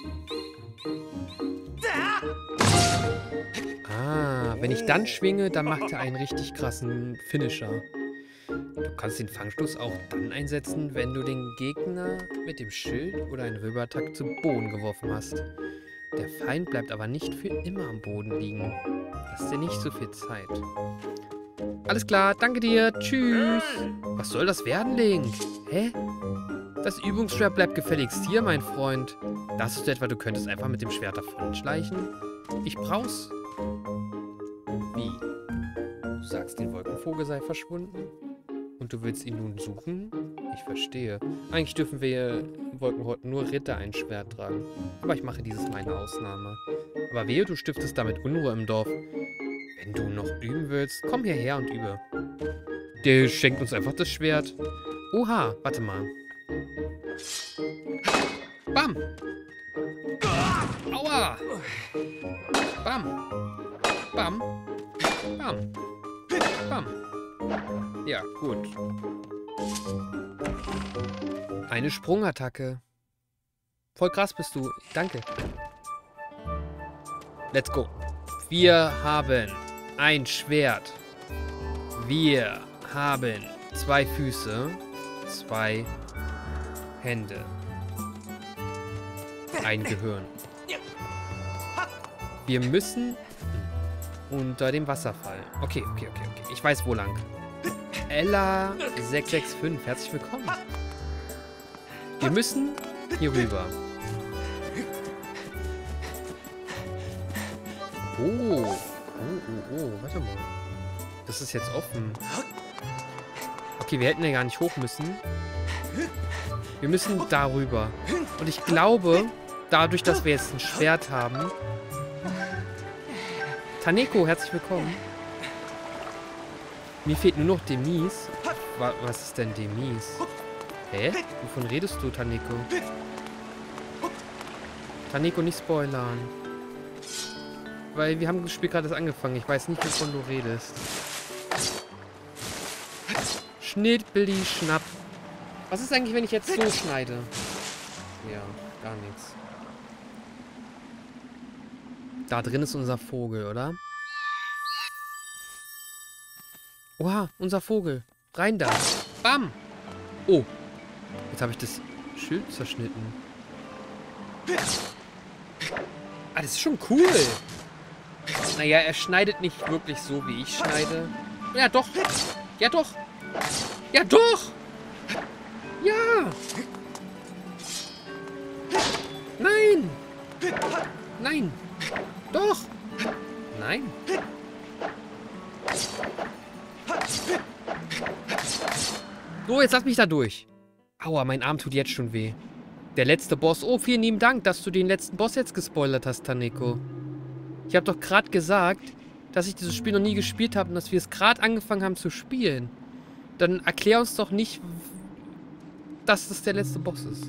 Ah, wenn ich dann schwinge, dann macht er einen richtig krassen Finisher. Du kannst den Fangstoß auch dann einsetzen, wenn du den Gegner mit dem Schild oder einen Wirbelattack zu Boden geworfen hast. Der Feind bleibt aber nicht für immer am Boden liegen. Lass dir nicht so viel Zeit. Alles klar, danke dir. Tschüss. Was soll das werden, Link? Hä? Das Übungsschwert bleibt gefälligst hier, mein Freund. Dachtest du etwa, du könntest einfach mit dem Schwert davonschleichen? Ich brauch's. Wie? Du sagst, den Wolkenvogel sei verschwunden? Und du willst ihn nun suchen? Ich verstehe. Eigentlich dürfen wir Wolkenhorten nur Ritter ein Schwert tragen. Aber ich mache dieses Mal eine Ausnahme. Aber wehe, du stiftest damit Unruhe im Dorf. Wenn du noch üben willst, komm hierher und übe. Der schenkt uns einfach das Schwert. Oha, warte mal. Bam! Aua! Bam! Bam! Bam! Bam! Ja, gut. Eine Sprungattacke. Voll krass bist du. Danke. Let's go. Wir haben ein Schwert. Wir haben zwei Füße. Zwei Hände. Ein Gehirn. Wir müssen unter dem Wasserfall. Okay, okay, okay, okay. Ich weiß, wo lang. Ella sechs sechs fünf, herzlich willkommen. Wir müssen hier rüber. Oh. Oh, oh, oh. Warte mal. Das ist jetzt offen. Okay, wir hätten ja gar nicht hoch müssen. Wir müssen darüber. Und ich glaube, dadurch, dass wir jetzt ein Schwert haben... Taneko, herzlich willkommen. Mir fehlt nur noch Demise. Was ist denn Demise? Hä? Wovon redest du, Taneko? Taneko, nicht spoilern. Weil wir haben das Spiel gerade erst angefangen. Ich weiß nicht, wovon du redest. Schnittbilli, schnapp. Was ist eigentlich, wenn ich jetzt so schneide? Ja, gar nichts. Da drin ist unser Vogel, oder? Oha, unser Vogel. Rein da. Bam. Oh, Jetzt habe ich das Schild zerschnitten. Ah, das ist schon cool. Naja, er schneidet nicht wirklich so, wie ich schneide. Ja, doch. Ja, doch. Ja, doch. Ja. Nein. Nein. Doch. Nein. So, jetzt lass mich da durch. Aua, mein Arm tut jetzt schon weh. Der letzte Boss. Oh, vielen lieben Dank, dass du den letzten Boss jetzt gespoilert hast, Taneko. Ich habe doch gerade gesagt, dass ich dieses Spiel noch nie gespielt habe und dass wir es gerade angefangen haben zu spielen. Dann erklär uns doch nicht, dass das der letzte Boss ist.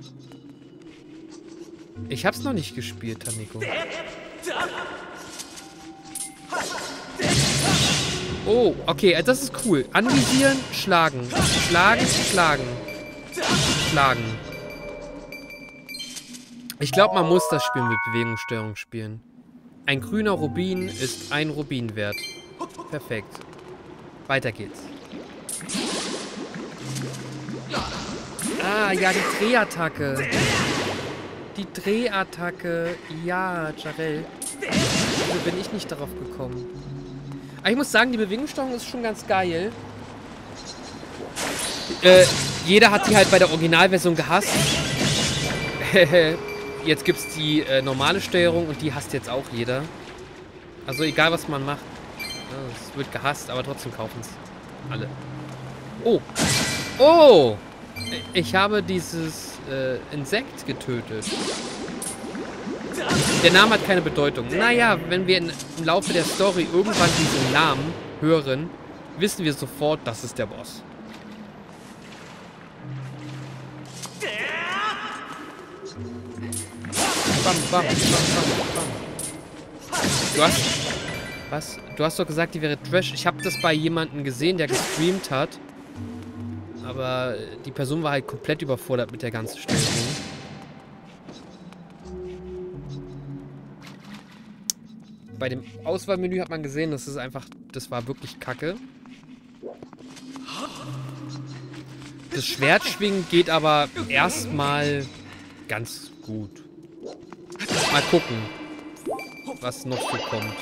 Ich hab's noch nicht gespielt, Taneko. Oh, okay, das ist cool. Anvisieren, schlagen. Schlagen, schlagen. Schlagen. Ich glaube, man muss das Spiel mit Bewegungssteuerung spielen. Ein grüner Rubin ist ein Rubin wert. Perfekt. Weiter geht's. Ah, ja, die Drehattacke. Die Drehattacke. Ja, Jarell. Wieso bin ich nicht darauf gekommen? Aber ich muss sagen, die Bewegungssteuerung ist schon ganz geil. Äh, jeder hat die halt bei der Originalversion gehasst. Jetzt gibt es die äh, normale Steuerung und die hasst jetzt auch jeder. Also egal, was man macht. Es ja, wird gehasst, aber trotzdem kaufen es alle. Oh. Oh. Ich habe dieses äh, Insekt getötet. Der Name hat keine Bedeutung. Naja, wenn wir in, im Laufe der Story irgendwann diesen Namen hören, wissen wir sofort, das ist der Boss. Bam, bam, bam, bam, bam. Du hast... Was? Du hast doch gesagt, die wäre Trash. Ich habe das bei jemandem gesehen, der gestreamt hat. Aber die Person war halt komplett überfordert mit der ganzen Steuerung. Bei dem Auswahlmenü hat man gesehen, das ist einfach... Das war wirklich kacke. Das Schwertschwingen geht aber erstmal ganz gut. Mal gucken, was noch so kommt.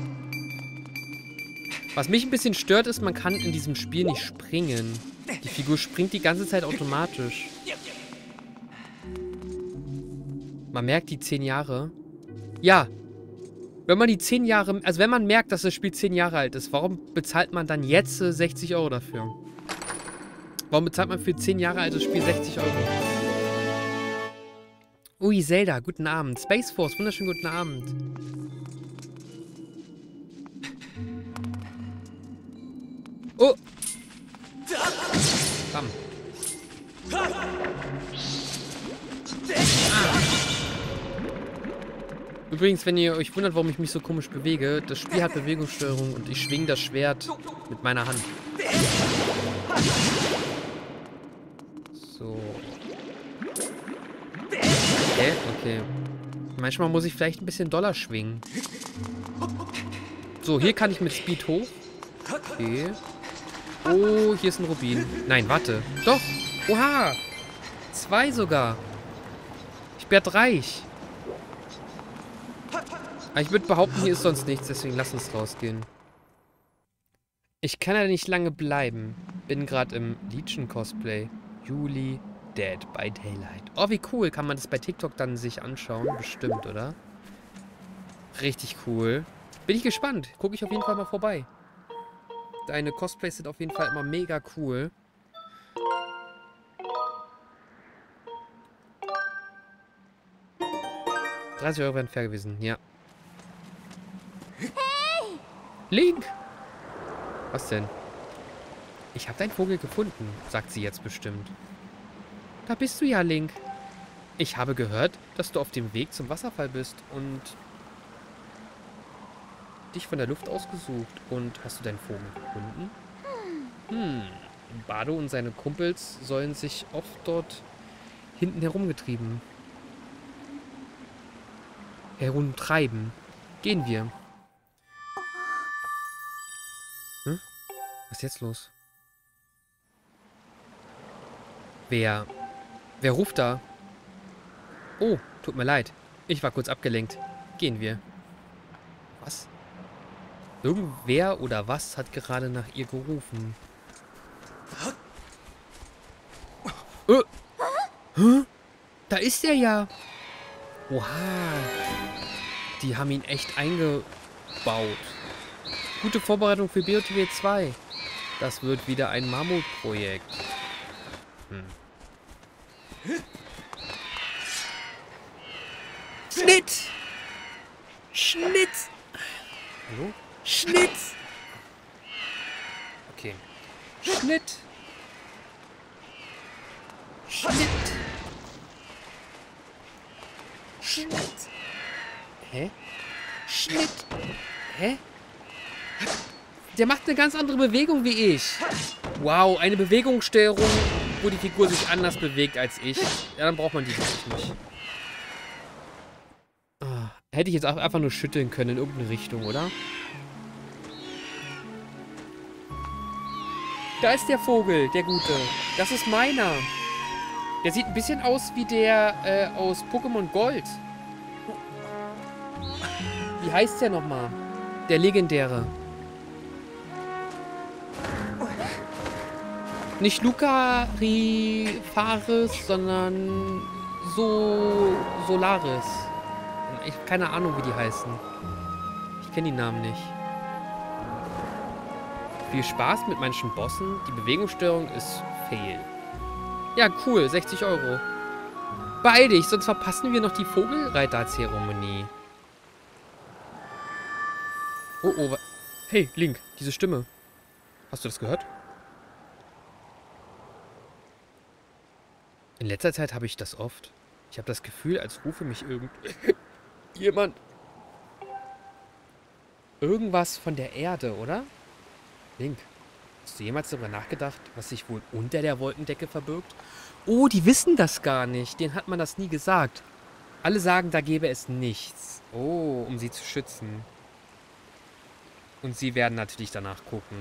Was mich ein bisschen stört, ist, man kann in diesem Spiel nicht springen. Die Figur springt die ganze Zeit automatisch. Man merkt die zehn Jahre. Ja. Wenn man die zehn Jahre... Also wenn man merkt, dass das Spiel zehn Jahre alt ist, warum bezahlt man dann jetzt sechzig Euro dafür? Warum bezahlt man für zehn Jahre altes Spiel sechzig Euro? Ui, Zelda, guten Abend. Space Force, wunderschönen guten Abend. Oh! Bam. Ah. Übrigens, wenn ihr euch wundert, warum ich mich so komisch bewege, das Spiel hat Bewegungssteuerung und ich schwinge das Schwert mit meiner Hand. So. Okay, okay. Manchmal muss ich vielleicht ein bisschen doller schwingen. So, hier kann ich mit Speed hoch. Okay. Oh, hier ist ein Rubin. Nein, warte. Doch. Oha. Zwei sogar. Ich werde reich. Aber ich würde behaupten, hier ist sonst nichts, deswegen lass uns rausgehen. Ich kann ja nicht lange bleiben. Bin gerade im Legion-Cosplay. Juli Dead by Daylight. Oh, wie cool. Kann man das bei TikTok dann sich anschauen? Bestimmt, oder? Richtig cool. Bin ich gespannt. Gucke ich auf jeden Fall mal vorbei. Deine Cosplays sind auf jeden Fall immer mega cool. dreißig Euro wären fair gewesen, ja. Hey! Link! Was denn? Ich habe deinen Vogel gefunden, sagt sie jetzt bestimmt. Da bist du ja, Link. Ich habe gehört, dass du auf dem Weg zum Wasserfall bist und dich von der Luft aus gesucht. Und hast du deinen Vogel gefunden? Hm. Bardo und seine Kumpels sollen sich oft dort hinten herumgetrieben. Herumtreiben. Gehen wir. Hm? Was ist jetzt los? Wer? Wer ruft da? Oh, tut mir leid. Ich war kurz abgelenkt. Gehen wir. Was? Irgendwer oder was hat gerade nach ihr gerufen? Äh. Hä? Da ist er ja. Oha. Die haben ihn echt eingebaut. Gute Vorbereitung für B O T W zwei. Das wird wieder ein Mammutprojekt. Hm. Schnitt! Schnitt! Hallo? Schnitt! Okay. Schnitt! Schnitt! Schnitt! Hä? Schnitt! Hä? Der macht eine ganz andere Bewegung wie ich. Wow, eine Bewegungssteuerung, wo die Figur sich anders bewegt als ich. Ja, dann braucht man die wirklich nicht. Ah, hätte ich jetzt auch einfach nur schütteln können in irgendeine Richtung, oder? Da ist der Vogel, der Gute. Das ist meiner. Der sieht ein bisschen aus wie der äh, aus Pokémon Gold. Wie heißt der nochmal? Der legendäre. Nicht Lucarifaris, sondern so Solaris. Ich habe keine Ahnung, wie die heißen. Ich kenne die Namen nicht. Viel Spaß mit manchen Bossen. Die Bewegungssteuerung ist fail. Ja, cool. sechzig Euro. Beeil dich, sonst verpassen wir noch die Vogelreiter-Zeremonie. Oh, oh. Hey, Link, diese Stimme. Hast du das gehört? In letzter Zeit habe ich das oft. Ich habe das Gefühl, als rufe mich irgend... jemand... Irgendwas von der Erde, oder? Link, hast du jemals darüber nachgedacht, was sich wohl unter der Wolkendecke verbirgt? Oh, die wissen das gar nicht. Denen hat man das nie gesagt. Alle sagen, da gäbe es nichts. Oh, um sie zu schützen. Und sie werden natürlich danach gucken.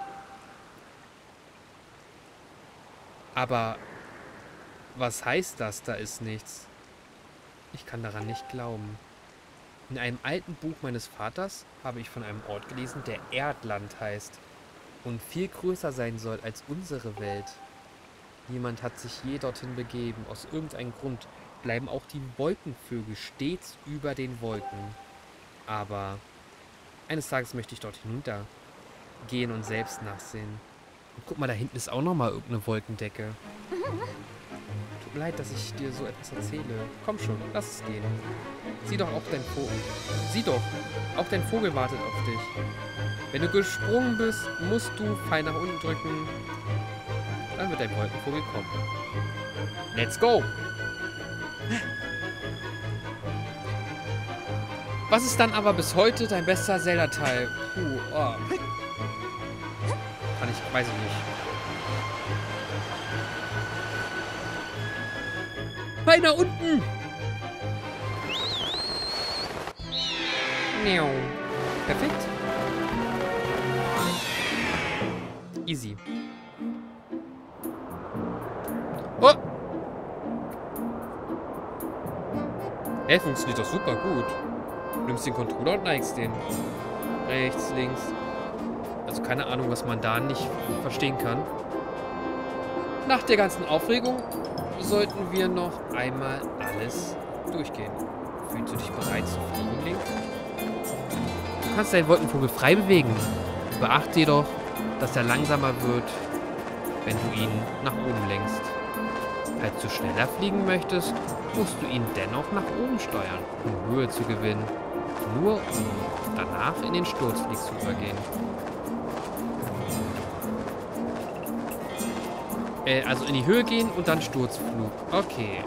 Aber... was heißt das, da ist nichts? Ich kann daran nicht glauben. In einem alten Buch meines Vaters habe ich von einem Ort gelesen, der Erdland heißt und viel größer sein soll als unsere Welt. Niemand hat sich je dorthin begeben. Aus irgendeinem Grund bleiben auch die Wolkenvögel stets über den Wolken. Aber eines Tages möchte ich dort hinunter gehen und selbst nachsehen. Und guck mal, da hinten ist auch nochmal irgendeine Wolkendecke. Tut mir leid, dass ich dir so etwas erzähle. Komm schon, lass es gehen. Sieh doch auch dein Vogel. Sieh doch, auch dein Vogel wartet auf dich. Wenn du gesprungen bist, musst du Pfeil nach unten drücken. Dann wird dein Wolkenvogel kommen. Let's go! Was ist dann aber bis heute dein bester Zelda-Teil? Puh, oh. Kann ich, weiß ich nicht. Pfeil nach unten! Miau. Perfekt. Easy. Oh! Hey, funktioniert doch super gut. Du nimmst den Controller und neigst den. Rechts, links. Also keine Ahnung, was man da nicht verstehen kann. Nach der ganzen Aufregung sollten wir noch einmal alles durchgehen. Fühlst du dich bereit zu fliegen, Link? Du kannst deinen Wolkenvogel frei bewegen. Beachte jedoch, dass er langsamer wird, wenn du ihn nach oben lenkst. Falls du schneller fliegen möchtest, musst du ihn dennoch nach oben steuern, um Höhe zu gewinnen. Nur um danach in den Sturzflug zu übergehen. Äh, also in die Höhe gehen und dann Sturzflug. Okay.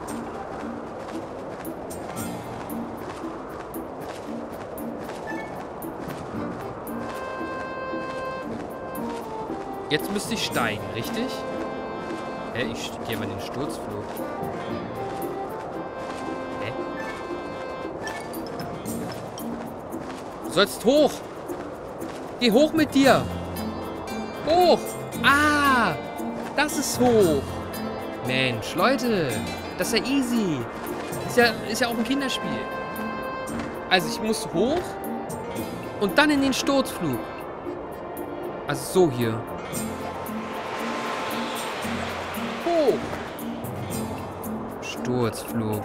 Jetzt müsste ich steigen, richtig? Hä, ich gehe mal in den Sturzflug. Hä? Du sollst hoch! Geh hoch mit dir! Hoch! Ah! Das ist hoch! Mensch, Leute, das ist ja easy. Ist ja, ist ja auch ein Kinderspiel. Also ich muss hoch und dann in den Sturzflug. Also so hier. Hoch. Sturzflug.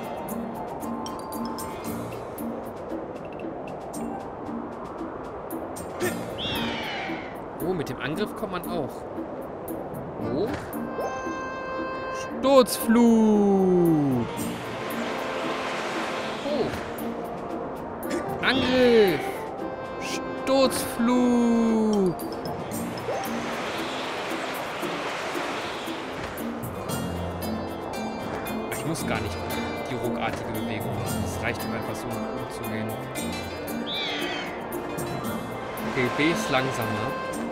Oh, mit dem Angriff kommt man auch. Hoch. Sturzflug. Hoch. Angriff. Sturzflug. Ich muss gar nicht die ruckartige Bewegung machen. Es reicht doch einfach so, umzugehen. Okay, B ist langsamer.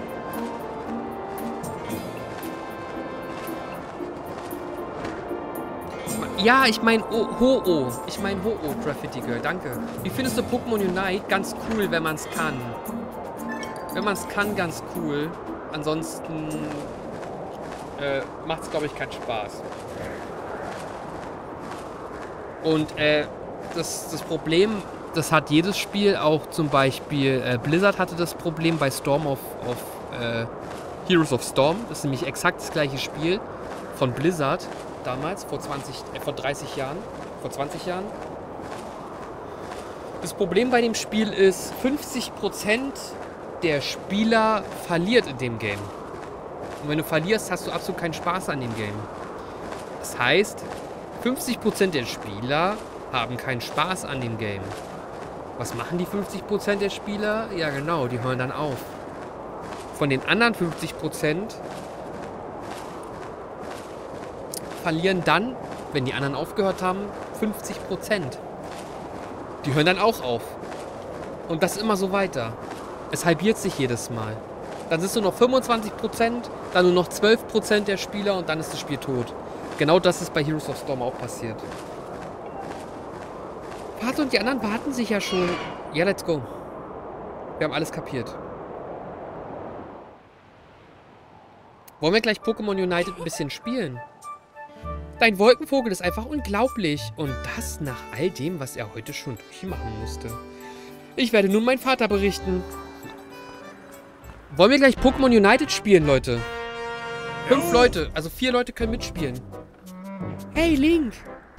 Ja, ich meine Ho-Oh. Ich meine Ho-Oh, Graffiti Girl. Danke. Wie findest du Pokémon Unite? Ganz cool, wenn man es kann. Wenn man es kann, ganz cool. Ansonsten äh, macht es, glaube ich, keinen Spaß. Und äh, das, das Problem, das hat jedes Spiel, auch zum Beispiel äh, Blizzard hatte das Problem bei Storm of, of äh, Heroes of Storm. Das ist nämlich exakt das gleiche Spiel von Blizzard. Damals, vor zwanzig, äh, vor dreißig Jahren, vor zwanzig Jahren. Das Problem bei dem Spiel ist, fünfzig Prozent der Spieler verliert in dem Game. Und wenn du verlierst, hast du absolut keinen Spaß an dem Game. Das heißt, fünfzig Prozent der Spieler haben keinen Spaß an dem Game. Was machen die fünfzig Prozent der Spieler? Ja genau, die hören dann auf. Von den anderen fünfzig Prozent verlieren dann, wenn die anderen aufgehört haben, fünfzig Prozent. Die hören dann auch auf. Und das immer so weiter. Es halbiert sich jedes Mal. Dann sind es nur noch fünfundzwanzig Prozent, dann nur noch zwölf Prozent der Spieler und dann ist das Spiel tot. Genau das ist bei Heroes of Storm auch passiert. Vater und die anderen warten sich ja schon. Ja, let's go. Wir haben alles kapiert. Wollen wir gleich Pokémon United ein bisschen spielen? Dein Wolkenvogel ist einfach unglaublich. Und das nach all dem, was er heute schon durchmachen musste. Ich werde nun meinen Vater berichten. Wollen wir gleich Pokémon United spielen, Leute? Fünf Leute, also vier Leute können mitspielen. Hey, Link!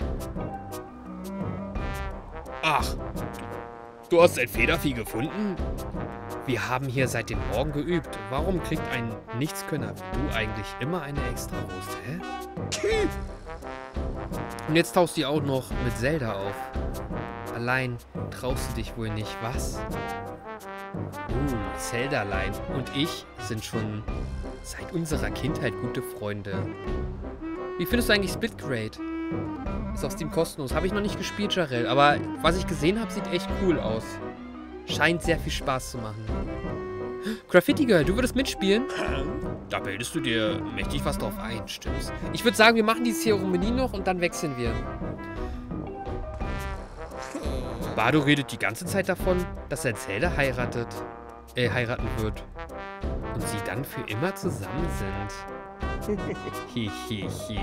Ach, du hast ein Federvieh gefunden? Wir haben hier seit dem Morgen geübt. Warum kriegt ein Nichtskönner wie du eigentlich immer eine Extrawurst, hä? Und jetzt tauchst du auch noch mit Zelda auf. Allein traust du dich wohl nicht, was? Uh, Zelda-lein und ich sind schon seit unserer Kindheit gute Freunde. Wie findest du eigentlich Splitgrade? Ist auf Steam kostenlos. Habe ich noch nicht gespielt, Jarell. Aber was ich gesehen habe, sieht echt cool aus. Scheint sehr viel Spaß zu machen. Graffiti Girl, du würdest mitspielen? Da bildest du dir mächtig was drauf ein, stimmt's? Ich würde sagen, wir machen die Zeremonie noch und dann wechseln wir. Bardo redet die ganze Zeit davon, dass er Zelda heiratet, äh, heiraten wird. Und sie dann für immer zusammen sind. Hihihi.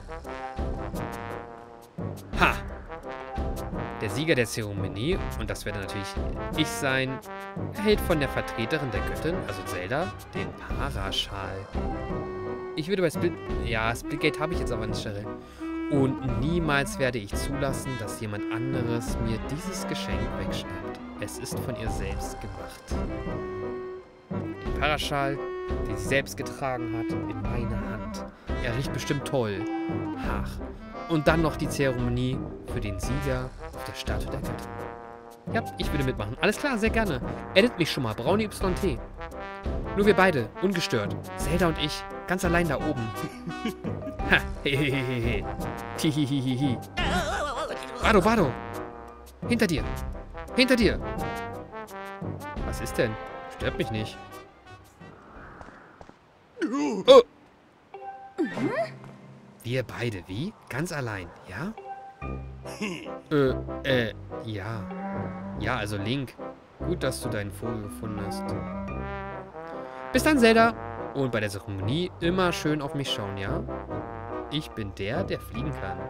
Ha! Der Sieger der Zeremonie, und das werde natürlich ich sein, erhält von der Vertreterin der Göttin, also Zelda, den Paraschal. Ich würde bei Split... Ja, Splitgate habe ich jetzt aber nicht, Cheryl. Und niemals werde ich zulassen, dass jemand anderes mir dieses Geschenk wegschnappt. Es ist von ihr selbst gemacht. Den Paraschal, den sie selbst getragen hat, in meiner Hand. Er riecht bestimmt toll. Ach. Und dann noch die Zeremonie für den Sieger auf der Statue der Göttin. Ja, ich würde mitmachen. Alles klar, sehr gerne. Edit mich schon mal. Braune Y T. Nur wir beide, ungestört. Zelda und ich, ganz allein da oben. Ha, hehehehe. Hihihihi. Bardo, Bardo. Hinter dir. Hinter dir. Was ist denn? Stört mich nicht. Oh. Wir beide, wie? Ganz allein, ja? Äh, äh, ja. Ja, also Link. Gut, dass du deinen Vogel gefunden hast. Bis dann, Zelda. Und bei der Zeremonie immer schön auf mich schauen, ja? Ich bin der, der fliegen kann.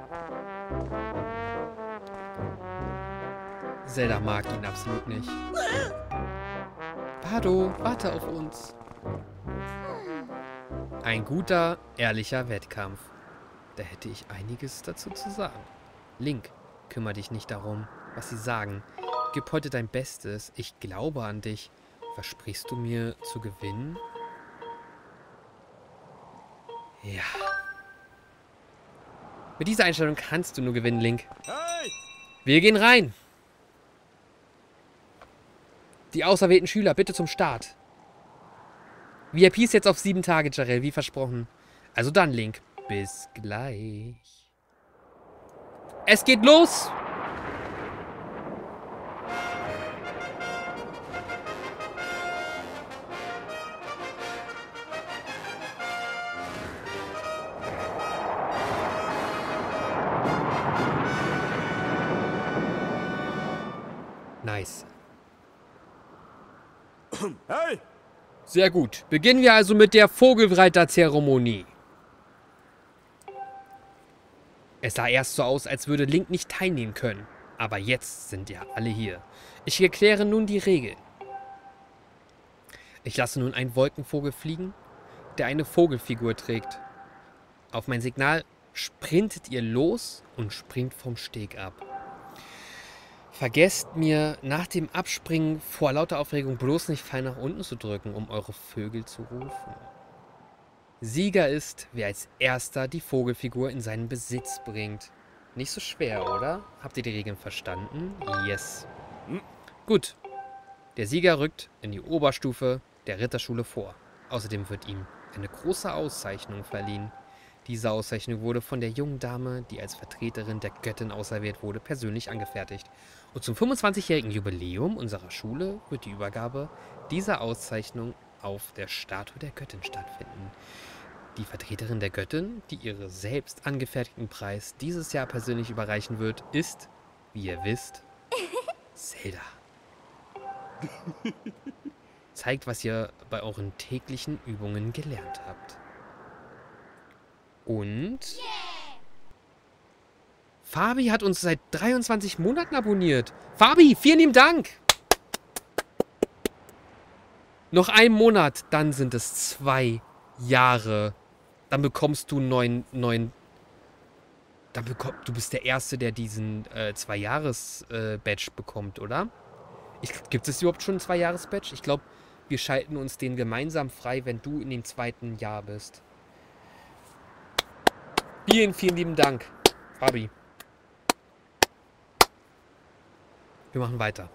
Zelda mag ihn absolut nicht. Bardo, warte auf uns. Ein guter, ehrlicher Wettkampf. Da hätte ich einiges dazu zu sagen. Link, kümmere dich nicht darum, was sie sagen. Gib heute dein Bestes. Ich glaube an dich. Versprichst du mir zu gewinnen? Ja. Mit dieser Einstellung kannst du nur gewinnen, Link. Wir gehen rein. Die auserwählten Schüler, bitte zum Start. V I P ist jetzt auf sieben Tage, Jarell, wie versprochen. Also dann, Link. Bis gleich. Es geht los! Nice. Hey! Sehr gut. Beginnen wir also mit der Vogelreiter-Zeremonie. Es sah erst so aus, als würde Link nicht teilnehmen können. Aber jetzt sind ja alle hier. Ich erkläre nun die Regeln. Ich lasse nun einen Wolkenvogel fliegen, der eine Vogelfigur trägt. Auf mein Signal sprintet ihr los und springt vom Steg ab. Vergesst mir nach dem Abspringen vor lauter Aufregung bloß nicht Pfeil nach unten zu drücken, um eure Vögel zu rufen. Sieger ist, wer als erster die Vogelfigur in seinen Besitz bringt. Nicht so schwer, oder? Habt ihr die Regeln verstanden? Yes. Hm. Gut. Der Sieger rückt in die Oberstufe der Ritterschule vor. Außerdem wird ihm eine große Auszeichnung verliehen. Diese Auszeichnung wurde von der jungen Dame, die als Vertreterin der Göttin auserwählt wurde, persönlich angefertigt. Und zum fünfundzwanzigjährigen Jubiläum unserer Schule wird die Übergabe dieser Auszeichnung auf der Statue der Göttin stattfinden. Die Vertreterin der Göttin, die ihre selbst angefertigten Preis dieses Jahr persönlich überreichen wird, ist, wie ihr wisst, Zelda. Zeigt, was ihr bei euren täglichen Übungen gelernt habt. Und Fabi hat uns seit dreiundzwanzig Monaten abonniert. Fabi, vielen lieben Dank. Noch einen Monat, dann sind es zwei Jahre. Dann bekommst du neun, neun. Dann bekomm, du bist der Erste, der diesen äh, Zwei-Jahres-Badge äh, bekommt, oder? Ich, gibt es überhaupt schon einen Zwei-Jahres-Badge? Ich glaube, wir schalten uns den gemeinsam frei, wenn du in dem zweiten Jahr bist. Vielen, vielen lieben Dank, Fabi. Wir machen weiter.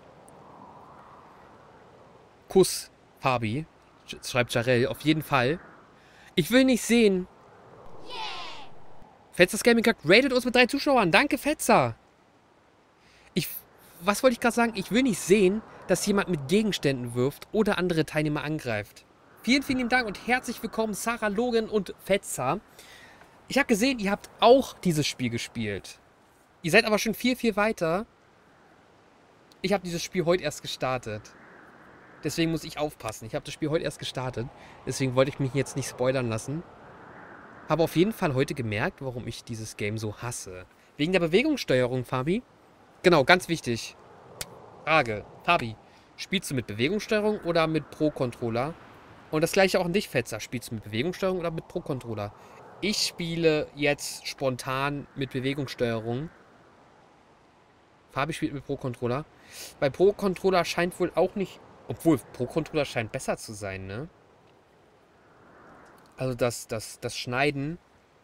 Kuss, Fabi, schreibt Jarell, auf jeden Fall. Ich will nicht sehen. Yeah. Fetzers Gaming Card rated uns mit drei Zuschauern. Danke, Fetzer. Ich, was wollte ich gerade sagen? Ich will nicht sehen, dass jemand mit Gegenständen wirft oder andere Teilnehmer angreift. Vielen, vielen Dank und herzlich willkommen, Sarah, Logan und Fetzer. Ich habe gesehen, ihr habt auch dieses Spiel gespielt. Ihr seid aber schon viel, viel weiter. Ich habe dieses Spiel heute erst gestartet. Deswegen muss ich aufpassen. Ich habe das Spiel heute erst gestartet. Deswegen wollte ich mich jetzt nicht spoilern lassen. Habe auf jeden Fall heute gemerkt, warum ich dieses Game so hasse. Wegen der Bewegungssteuerung, Fabi. Genau, ganz wichtig. Frage. Fabi, spielst du mit Bewegungssteuerung oder mit Pro-Controller? Und das gleiche auch an dich, Fetzer. Spielst du mit Bewegungssteuerung oder mit Pro-Controller? Ich spiele jetzt spontan mit Bewegungssteuerung. Fabi spielt mit Pro-Controller. Bei Pro-Controller scheint wohl auch nicht... Obwohl, Pro-Controller scheint besser zu sein, ne? Also das, das, das Schneiden...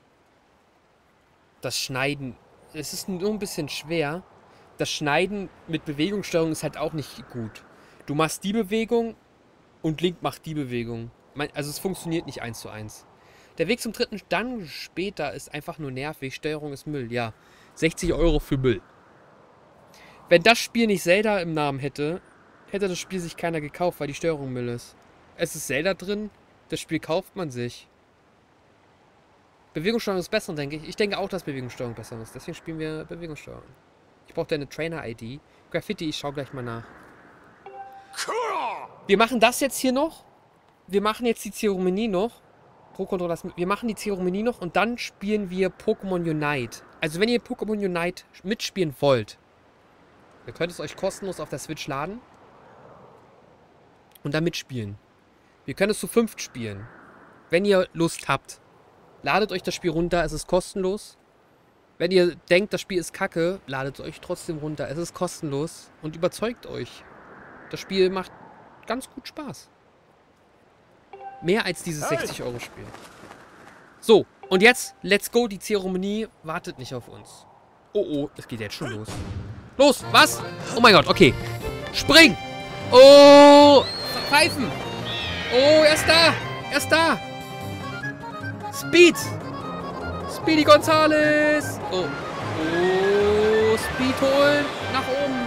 Das Schneiden... Es ist nur ein bisschen schwer. Das Schneiden mit Bewegungssteuerung ist halt auch nicht gut. Du machst die Bewegung und Link macht die Bewegung. Also es funktioniert nicht eins zu eins. Der Weg zum dritten dann später ist einfach nur nervig. Steuerung ist Müll, ja. sechzig Euro für Müll. Wenn das Spiel nicht Zelda im Namen hätte, hätte das Spiel sich keiner gekauft, weil die Steuerung Müll ist. Es ist Zelda drin, das Spiel kauft man sich. Bewegungssteuerung ist besser, denke ich. Ich denke auch, dass Bewegungssteuerung besser ist. Deswegen spielen wir Bewegungssteuerung. Ich brauche deine Trainer-I D. Graffiti, ich schau gleich mal nach. Wir machen das jetzt hier noch. Wir machen jetzt die Zeremonie noch. Pro-Controller, wir machen die Zeremonie noch und dann spielen wir Pokémon Unite. Also wenn ihr Pokémon Unite mitspielen wollt, ihr könnt es euch kostenlos auf der Switch laden und dann mitspielen. Wir können es zu fünft spielen. Wenn ihr Lust habt, ladet euch das Spiel runter, es ist kostenlos. Wenn ihr denkt, das Spiel ist kacke, ladet es euch trotzdem runter, es ist kostenlos und überzeugt euch. Das Spiel macht ganz gut Spaß. Mehr als dieses sechzig Euro Spiel. So, und jetzt, let's go, die Zeremonie wartet nicht auf uns. Oh, oh, es geht jetzt schon los. Los, was? Oh mein Gott, okay. Spring! Oh, pfeifen! Oh, er ist da! Er ist da! Speed! Speedy Gonzales! Oh, oh, Speed holen! Nach oben!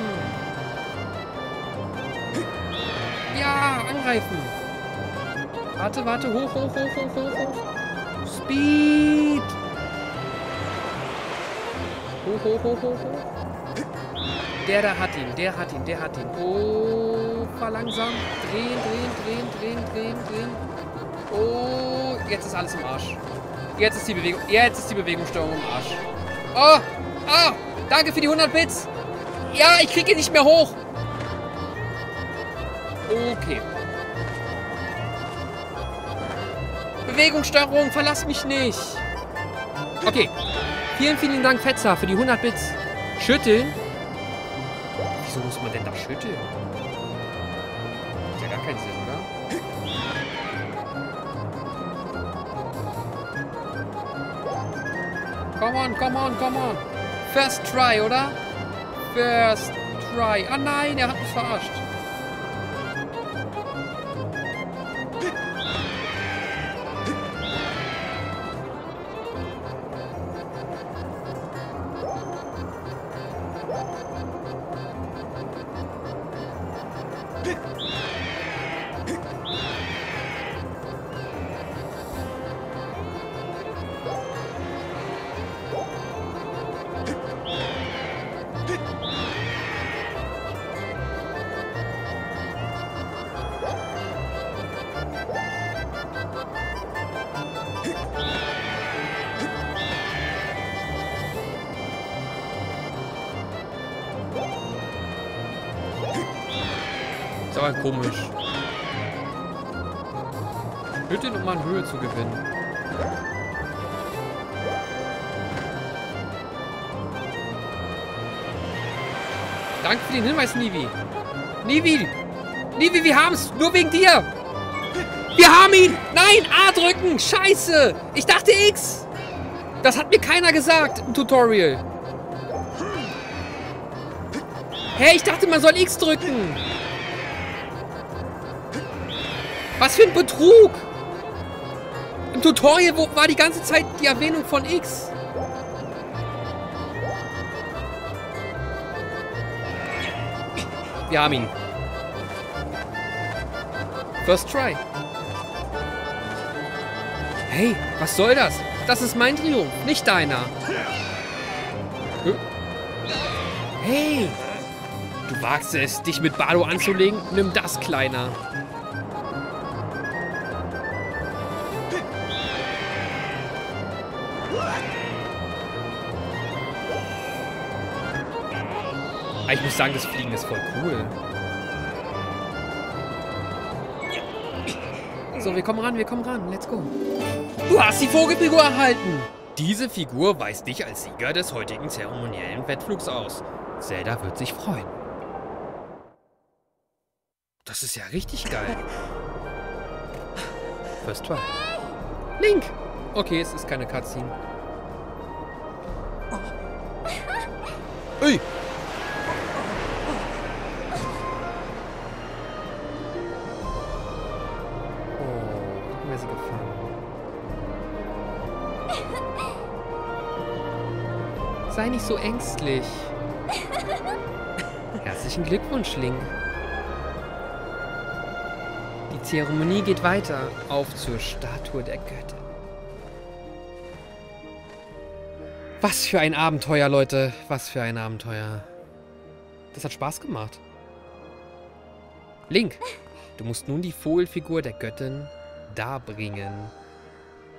Ja, angreifen! Warte, warte, hoch, hoch, hoch, hoch, hoch, hoch. Speed! Hoch, hoch, hoch, hoch, hoch. Der da hat ihn, der hat ihn, der hat ihn. Oh, verlangsam. Drehen, drehen, drehen, drehen, drehen, drehen. Oh, jetzt ist alles im Arsch. Jetzt ist die Bewegung, jetzt ist die Bewegungssteuerung im Arsch. Oh, ah, danke für die hundert Bits. Ja, ich kriege ihn nicht mehr hoch. Okay. Bewegungssteuerung, verlass mich nicht. Okay. Vielen, vielen Dank, Fetzer, für die hundert Bits. Schütteln? Wieso muss man denn da schütteln? Hat ja gar keinen Sinn, oder? Come on, come on, come on. First try, oder? First try. Ah nein, er hat mich verarscht. Ist aber komisch. Schütteln, um an Höhe zu gewinnen. Danke für den Hinweis, Nivi. Nivi! Nivi, wir haben's! Nur wegen dir! Wir haben ihn! Nein! A drücken! Scheiße! Ich dachte X! Das hat mir keiner gesagt im Tutorial. Hä, hey, ich dachte, man soll X drücken. Was für ein Betrug! Im Tutorial wo, war die ganze Zeit die Erwähnung von X. Wir haben ihn. First try. Hey, was soll das? Das ist mein Triumph, nicht deiner. Hey! Du wagst es, dich mit Bardo anzulegen? Nimm das, Kleiner. Ich muss sagen, das Fliegen ist voll cool. So, wir kommen ran, wir kommen ran. Let's go. Du hast die Vogelfigur erhalten. Diese Figur weist dich als Sieger des heutigen zeremoniellen Wettflugs aus. Zelda wird sich freuen. Das ist ja richtig geil. First try. Link! Okay, es ist keine Cutscene. Ui! Sei nicht so ängstlich. Herzlichen Glückwunsch, Link. Die Zeremonie geht weiter. Auf zur Statue der Göttin. Was für ein Abenteuer, Leute. Was für ein Abenteuer. Das hat Spaß gemacht. Link, du musst nun die Vogelfigur der Göttin darbringen.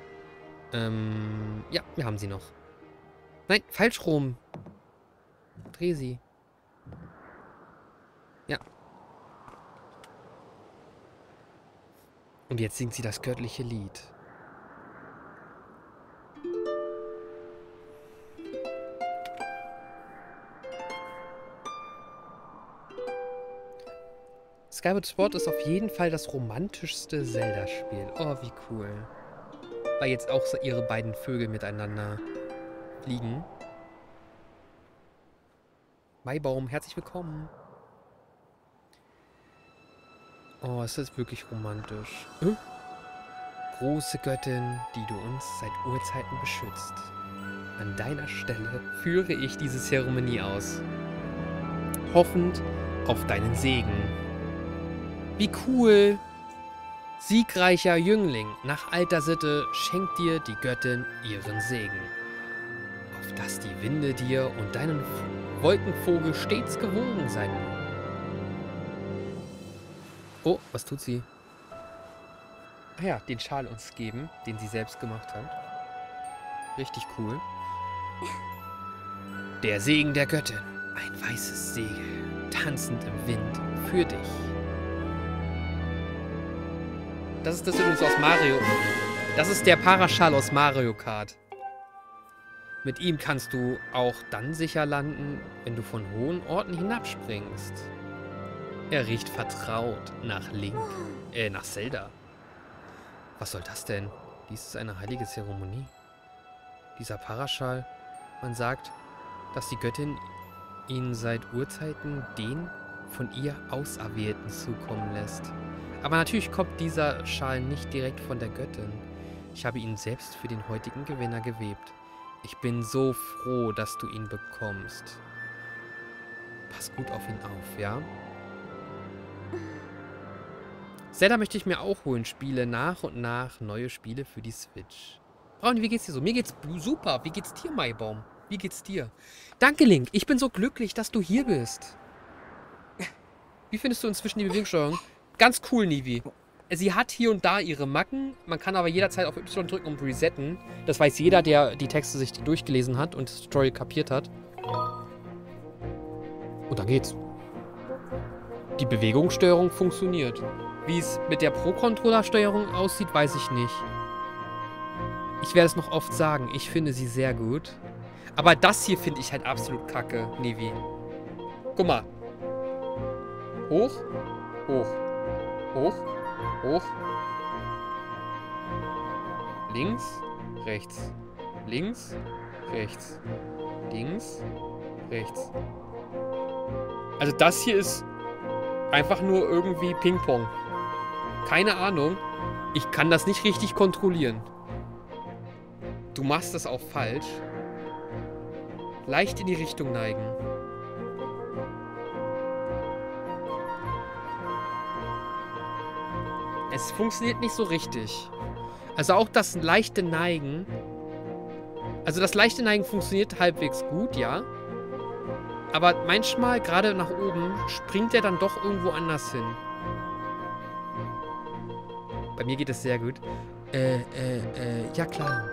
Ähm, ja, wir haben sie noch. Nein, falsch rum. Dreh sie. Ja. Und jetzt singt sie das göttliche Lied. Skyward Sword ist auf jeden Fall das romantischste Zelda-Spiel. Oh, wie cool. Weil jetzt auch so ihre beiden Vögel miteinander fliegen. Maibaum, herzlich willkommen. Oh, es ist wirklich romantisch. Äh? Große Göttin, die du uns seit Urzeiten beschützt. An deiner Stelle führe ich diese Zeremonie aus. Hoffend auf deinen Segen. Wie cool! Siegreicher Jüngling, nach alter Sitte schenkt dir die Göttin ihren Segen. Auf dass die Winde dir und deinen Wolkenvogel stets gewogen sein mögen. Oh, was tut sie? Ah ja, den Schal uns geben, den sie selbst gemacht hat. Richtig cool. Der Segen der Göttin. Ein weißes Segel, tanzend im Wind, für dich. Das ist das übrigens aus Mario. Das ist der Paraschal aus Mario Kart. Mit ihm kannst du auch dann sicher landen, wenn du von hohen Orten hinabspringst. Er riecht vertraut nach Link, äh, nach Zelda. Was soll das denn? Dies ist eine heilige Zeremonie. Dieser Paraschal, man sagt, dass die Göttin ihn seit Urzeiten den von ihr Auserwählten zukommen lässt. Aber natürlich kommt dieser Schal nicht direkt von der Göttin. Ich habe ihn selbst für den heutigen Gewinner gewebt. Ich bin so froh, dass du ihn bekommst. Pass gut auf ihn auf, ja? Zelda möchte ich mir auch holen. Spiele nach und nach neue Spiele für die Switch. Brauni, wie geht's dir so? Mir geht's super. Wie geht's dir, Maibaum? Wie geht's dir? Danke, Link. Ich bin so glücklich, dass du hier bist. Wie findest du inzwischen die Bewegungssteuerung? Ganz cool, Nivi. Sie hat hier und da ihre Macken. Man kann aber jederzeit auf Y drücken, um resetten. Das weiß jeder, der die Texte sich durchgelesen hat und das Tutorial kapiert hat. Und dann geht's. Die Bewegungssteuerung funktioniert. Wie es mit der Pro-Controller-Steuerung aussieht, weiß ich nicht. Ich werde es noch oft sagen. Ich finde sie sehr gut. Aber das hier finde ich halt absolut kacke, Nivi. Guck mal. Hoch. Hoch. Hoch. Hoch. Links. Rechts. Links. Rechts. Links. Rechts. Also das hier ist einfach nur irgendwie Ping-Pong. Keine Ahnung. Ich kann das nicht richtig kontrollieren. Du machst das auch falsch. Leicht in die Richtung neigen. Es funktioniert nicht so richtig. Also auch das leichte Neigen. Also das leichte Neigen funktioniert halbwegs gut, ja. Aber manchmal, gerade nach oben, springt er dann doch irgendwo anders hin. Bei mir geht es sehr gut. Äh, äh, äh, ja klar.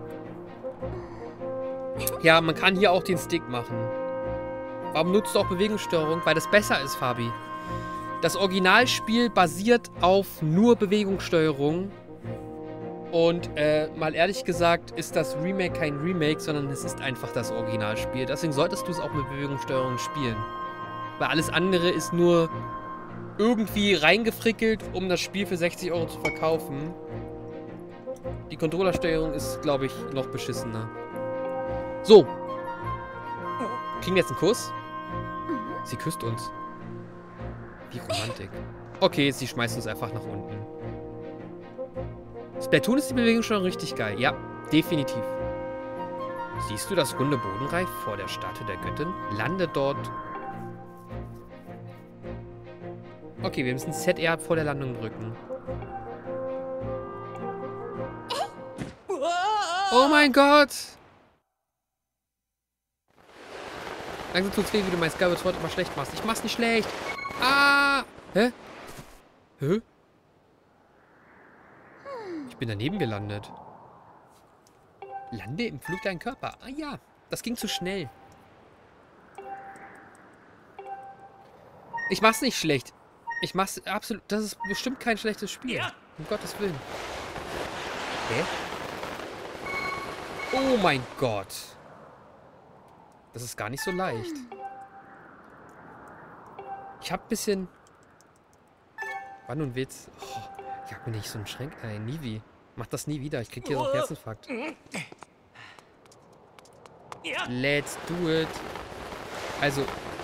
Ja, man kann hier auch den Stick machen. Warum nutzt du auch Bewegungssteuerung? Weil das besser ist, Fabi. Das Originalspiel basiert auf nur Bewegungssteuerung. Und äh, mal ehrlich gesagt ist das Remake kein Remake, sondern es ist einfach das Originalspiel. Deswegen solltest du es auch mit Bewegungssteuerung spielen. Weil alles andere ist nur irgendwie reingefrickelt, um das Spiel für sechzig Euro zu verkaufen. Die Controllersteuerung ist, glaube ich, noch beschissener. So. Kriegen wir jetzt einen Kuss? Sie küsst uns. Wie Romantik. Okay, sie schmeißt uns einfach nach unten. Splatoon ist die Bewegungssteuerung richtig geil. Ja, definitiv. Siehst du das runde Bodenreif vor der Statue der Göttin? Lande dort. Okay, wir müssen Z R vor der Landung drücken. Oh mein Gott! Langsam tut's weh, wie du mein Skyward Sword immer schlecht machst. Ich mach's nicht schlecht. Ah! Hä? Hä? Ich bin daneben gelandet. Lande im Flug deinen Körper. Ah ja, das ging zu schnell. Ich mach's nicht schlecht. Ich mach's absolut... Das ist bestimmt kein schlechtes Spiel. Um Gottes Willen. Hä? Oh mein Gott. Das ist gar nicht so leicht. Ich hab ein bisschen... War nur ein Witz. Oh, ich hab mir nicht so einen Schränk... Äh, nie wie. Mach das nie wieder. Ich krieg hier so einen Herzinfarkt. Let's do it. Also...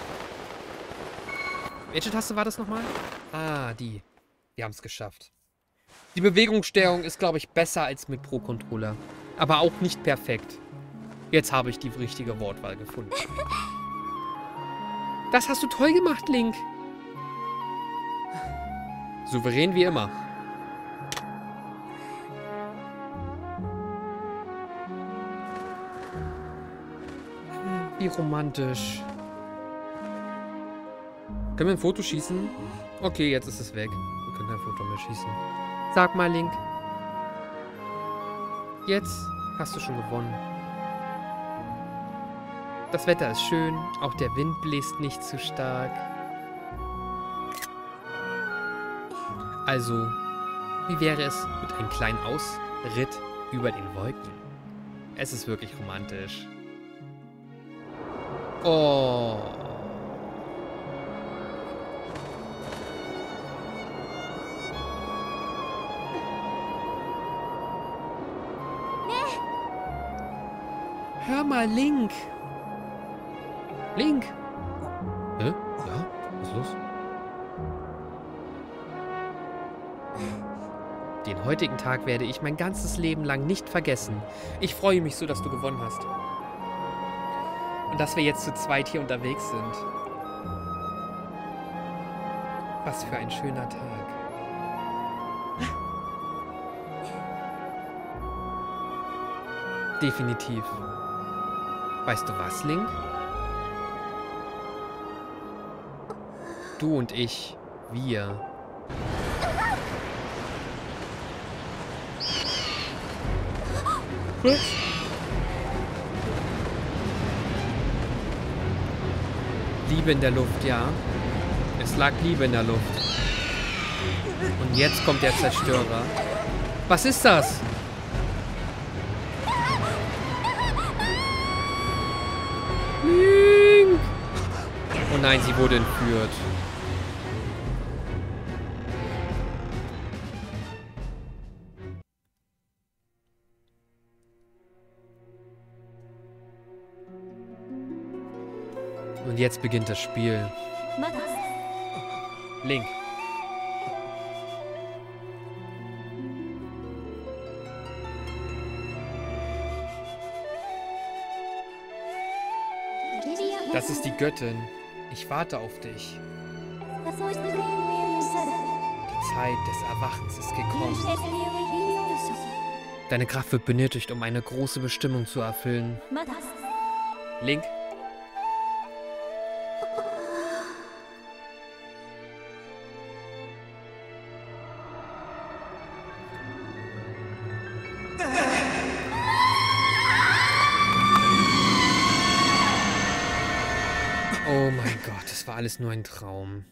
Welche Taste war das nochmal? Ah, die. Wir haben es geschafft. Die Bewegungssteuerung ist, glaube ich, besser als mit Pro-Controller. Aber auch nicht perfekt. Jetzt habe ich die richtige Wortwahl gefunden. Das hast du toll gemacht, Link. Souverän wie immer. Wie romantisch. Können wir ein Foto schießen? Okay, jetzt ist es weg. Wir können kein Foto mehr schießen. Sag mal, Link. Jetzt hast du schon gewonnen. Das Wetter ist schön. Auch der Wind bläst nicht zu stark. Also, wie wäre es mit einem kleinen Ausritt über den Wolken? Es ist wirklich romantisch. Oh... Hör mal, Link. Link. Hä? Ja? Was ist los? Den heutigen Tag werde ich mein ganzes Leben lang nicht vergessen. Ich freue mich so, dass du gewonnen hast. Und dass wir jetzt zu zweit hier unterwegs sind. Was für ein schöner Tag. Definitiv. Weißt du was, Link? Du und ich, wir. Was? Liebe in der Luft, ja. Es lag Liebe in der Luft. Und jetzt kommt der Zerstörer. Was ist das? Link! Oh nein, sie wurde entführt. Und jetzt beginnt das Spiel. Link. Das ist die Göttin. Ich warte auf dich. Die Zeit des Erwachens ist gekommen. Deine Kraft wird benötigt, um eine große Bestimmung zu erfüllen. Link. Oh mein Gott, das war alles nur ein Traum.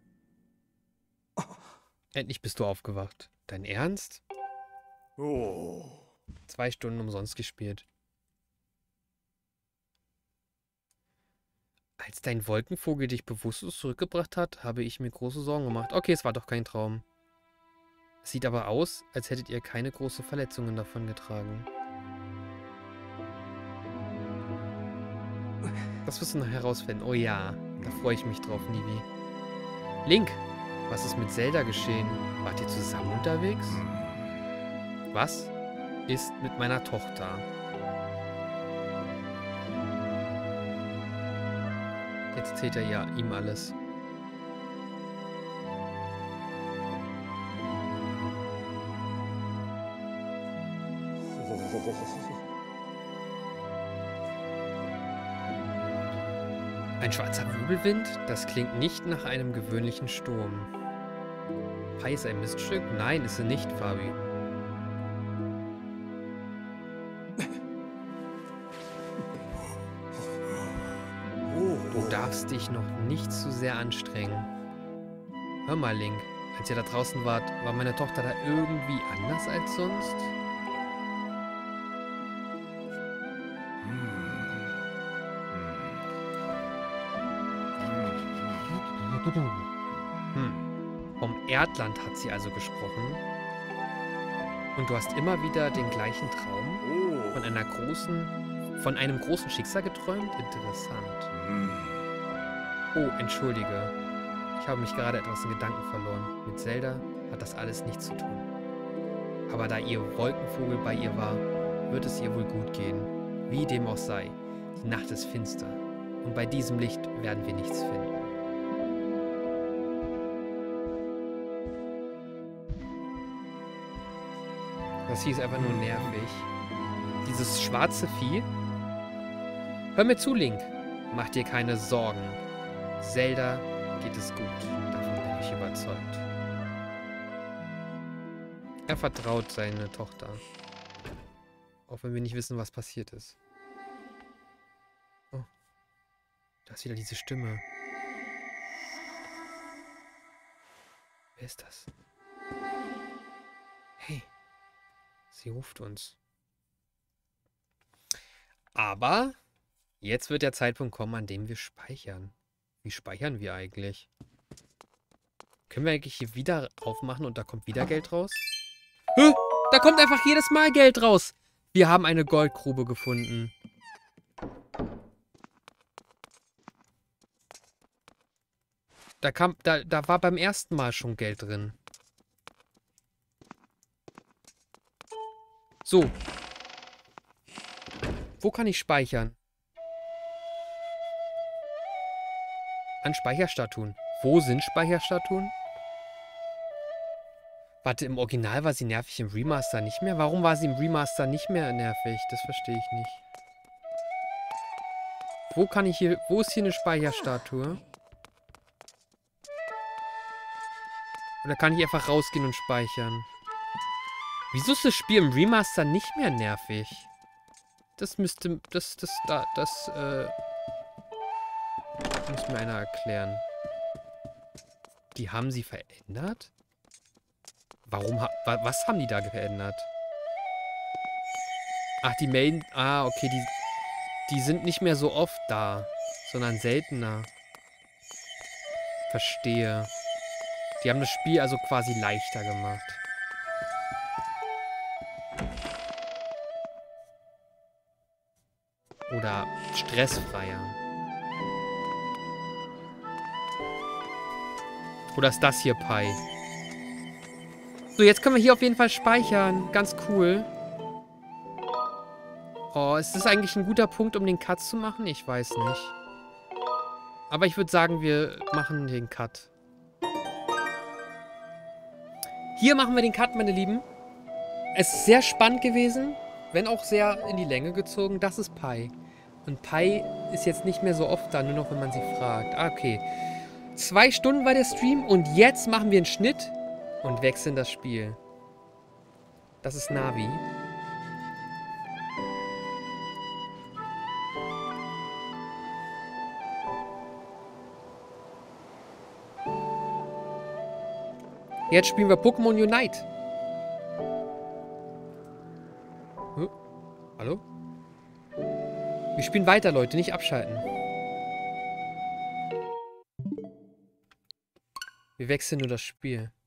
Endlich bist du aufgewacht. Dein Ernst? Oh. Zwei Stunden umsonst gespielt. Als dein Wolkenvogel dich bewusstlos zurückgebracht hat, habe ich mir große Sorgen gemacht. Okay, es war doch kein Traum. Es sieht aber aus, als hättet ihr keine großen Verletzungen davongetragen. Das wirst du noch herausfinden. Oh ja, da freue ich mich drauf, Nivi. Link, was ist mit Zelda geschehen? Wart ihr zusammen unterwegs? Was ist mit meiner Tochter? Jetzt erzählt er ja ihm alles. Ein schwarzer Wirbelwind? Das klingt nicht nach einem gewöhnlichen Sturm. Pai ist ein Miststück? Nein, ist er nicht, Fabi. Du darfst dich noch nicht zu sehr anstrengen. Hör mal, Link. Als ihr da draußen wart, war meine Tochter da irgendwie anders als sonst? Hm. Vom Erdland hat sie also gesprochen. Und du hast immer wieder den gleichen Traum Oh. von einer großen, von einem großen Schicksal geträumt? Interessant. Oh, entschuldige. Ich habe mich gerade etwas in Gedanken verloren. Mit Zelda hat das alles nichts zu tun. Aber da ihr Wolkenvogel bei ihr war, wird es ihr wohl gut gehen. Wie dem auch sei. Die Nacht ist finster. Und bei diesem Licht werden wir nichts finden. Das Vieh ist einfach nur nervig. Dieses schwarze Vieh. Hör mir zu, Link. Mach dir keine Sorgen. Zelda geht es gut. Davon bin ich überzeugt. Er vertraut seine Tochter. Auch wenn wir nicht wissen, was passiert ist. Oh. Da ist wieder diese Stimme. Wer ist das? Hey. Sie ruft uns. Aber jetzt wird der Zeitpunkt kommen, an dem wir speichern. Wie speichern wir eigentlich? Können wir eigentlich hier wieder aufmachen und da kommt wieder Geld raus? Hä? Da kommt einfach jedes Mal Geld raus. Wir haben eine Goldgrube gefunden. Da kam, da, da war beim ersten Mal schon Geld drin. So. Wo kann ich speichern? An Speicherstatuen. Wo sind Speicherstatuen? Warte, im Original war sie nervig, im Remaster nicht mehr? Warum war sie im Remaster nicht mehr nervig? Das verstehe ich nicht. Wo kann ich hier... Wo ist hier eine Speicherstatue? Oder kann ich einfach rausgehen und speichern? Wieso ist das Spiel im Remaster nicht mehr nervig? Das müsste... Das... Das... Da... Das... Äh... Muss mir einer erklären. Die haben sie verändert? Warum ha... Was haben die da verändert? Ach, die Main... Ah, okay, die... Die sind nicht mehr so oft da, sondern seltener. Verstehe. Die haben das Spiel also quasi leichter gemacht. Oder stressfreier. Oder ist das hier Pi? So, jetzt können wir hier auf jeden Fall speichern. Ganz cool. Oh, ist das eigentlich ein guter Punkt, um den Cut zu machen? Ich weiß nicht. Aber ich würde sagen, wir machen den Cut. Hier machen wir den Cut, meine Lieben. Es ist sehr spannend gewesen, wenn auch sehr in die Länge gezogen. Das ist Pi. Und Pi ist jetzt nicht mehr so oft da, nur noch, wenn man sie fragt. Ah, okay. Zwei Stunden war der Stream und jetzt machen wir einen Schnitt und wechseln das Spiel. Das ist Navi. Jetzt spielen wir Pokémon Unite. Huh? Hallo? Wir spielen weiter, Leute. Nicht abschalten. Wir wechseln nur das Spiel.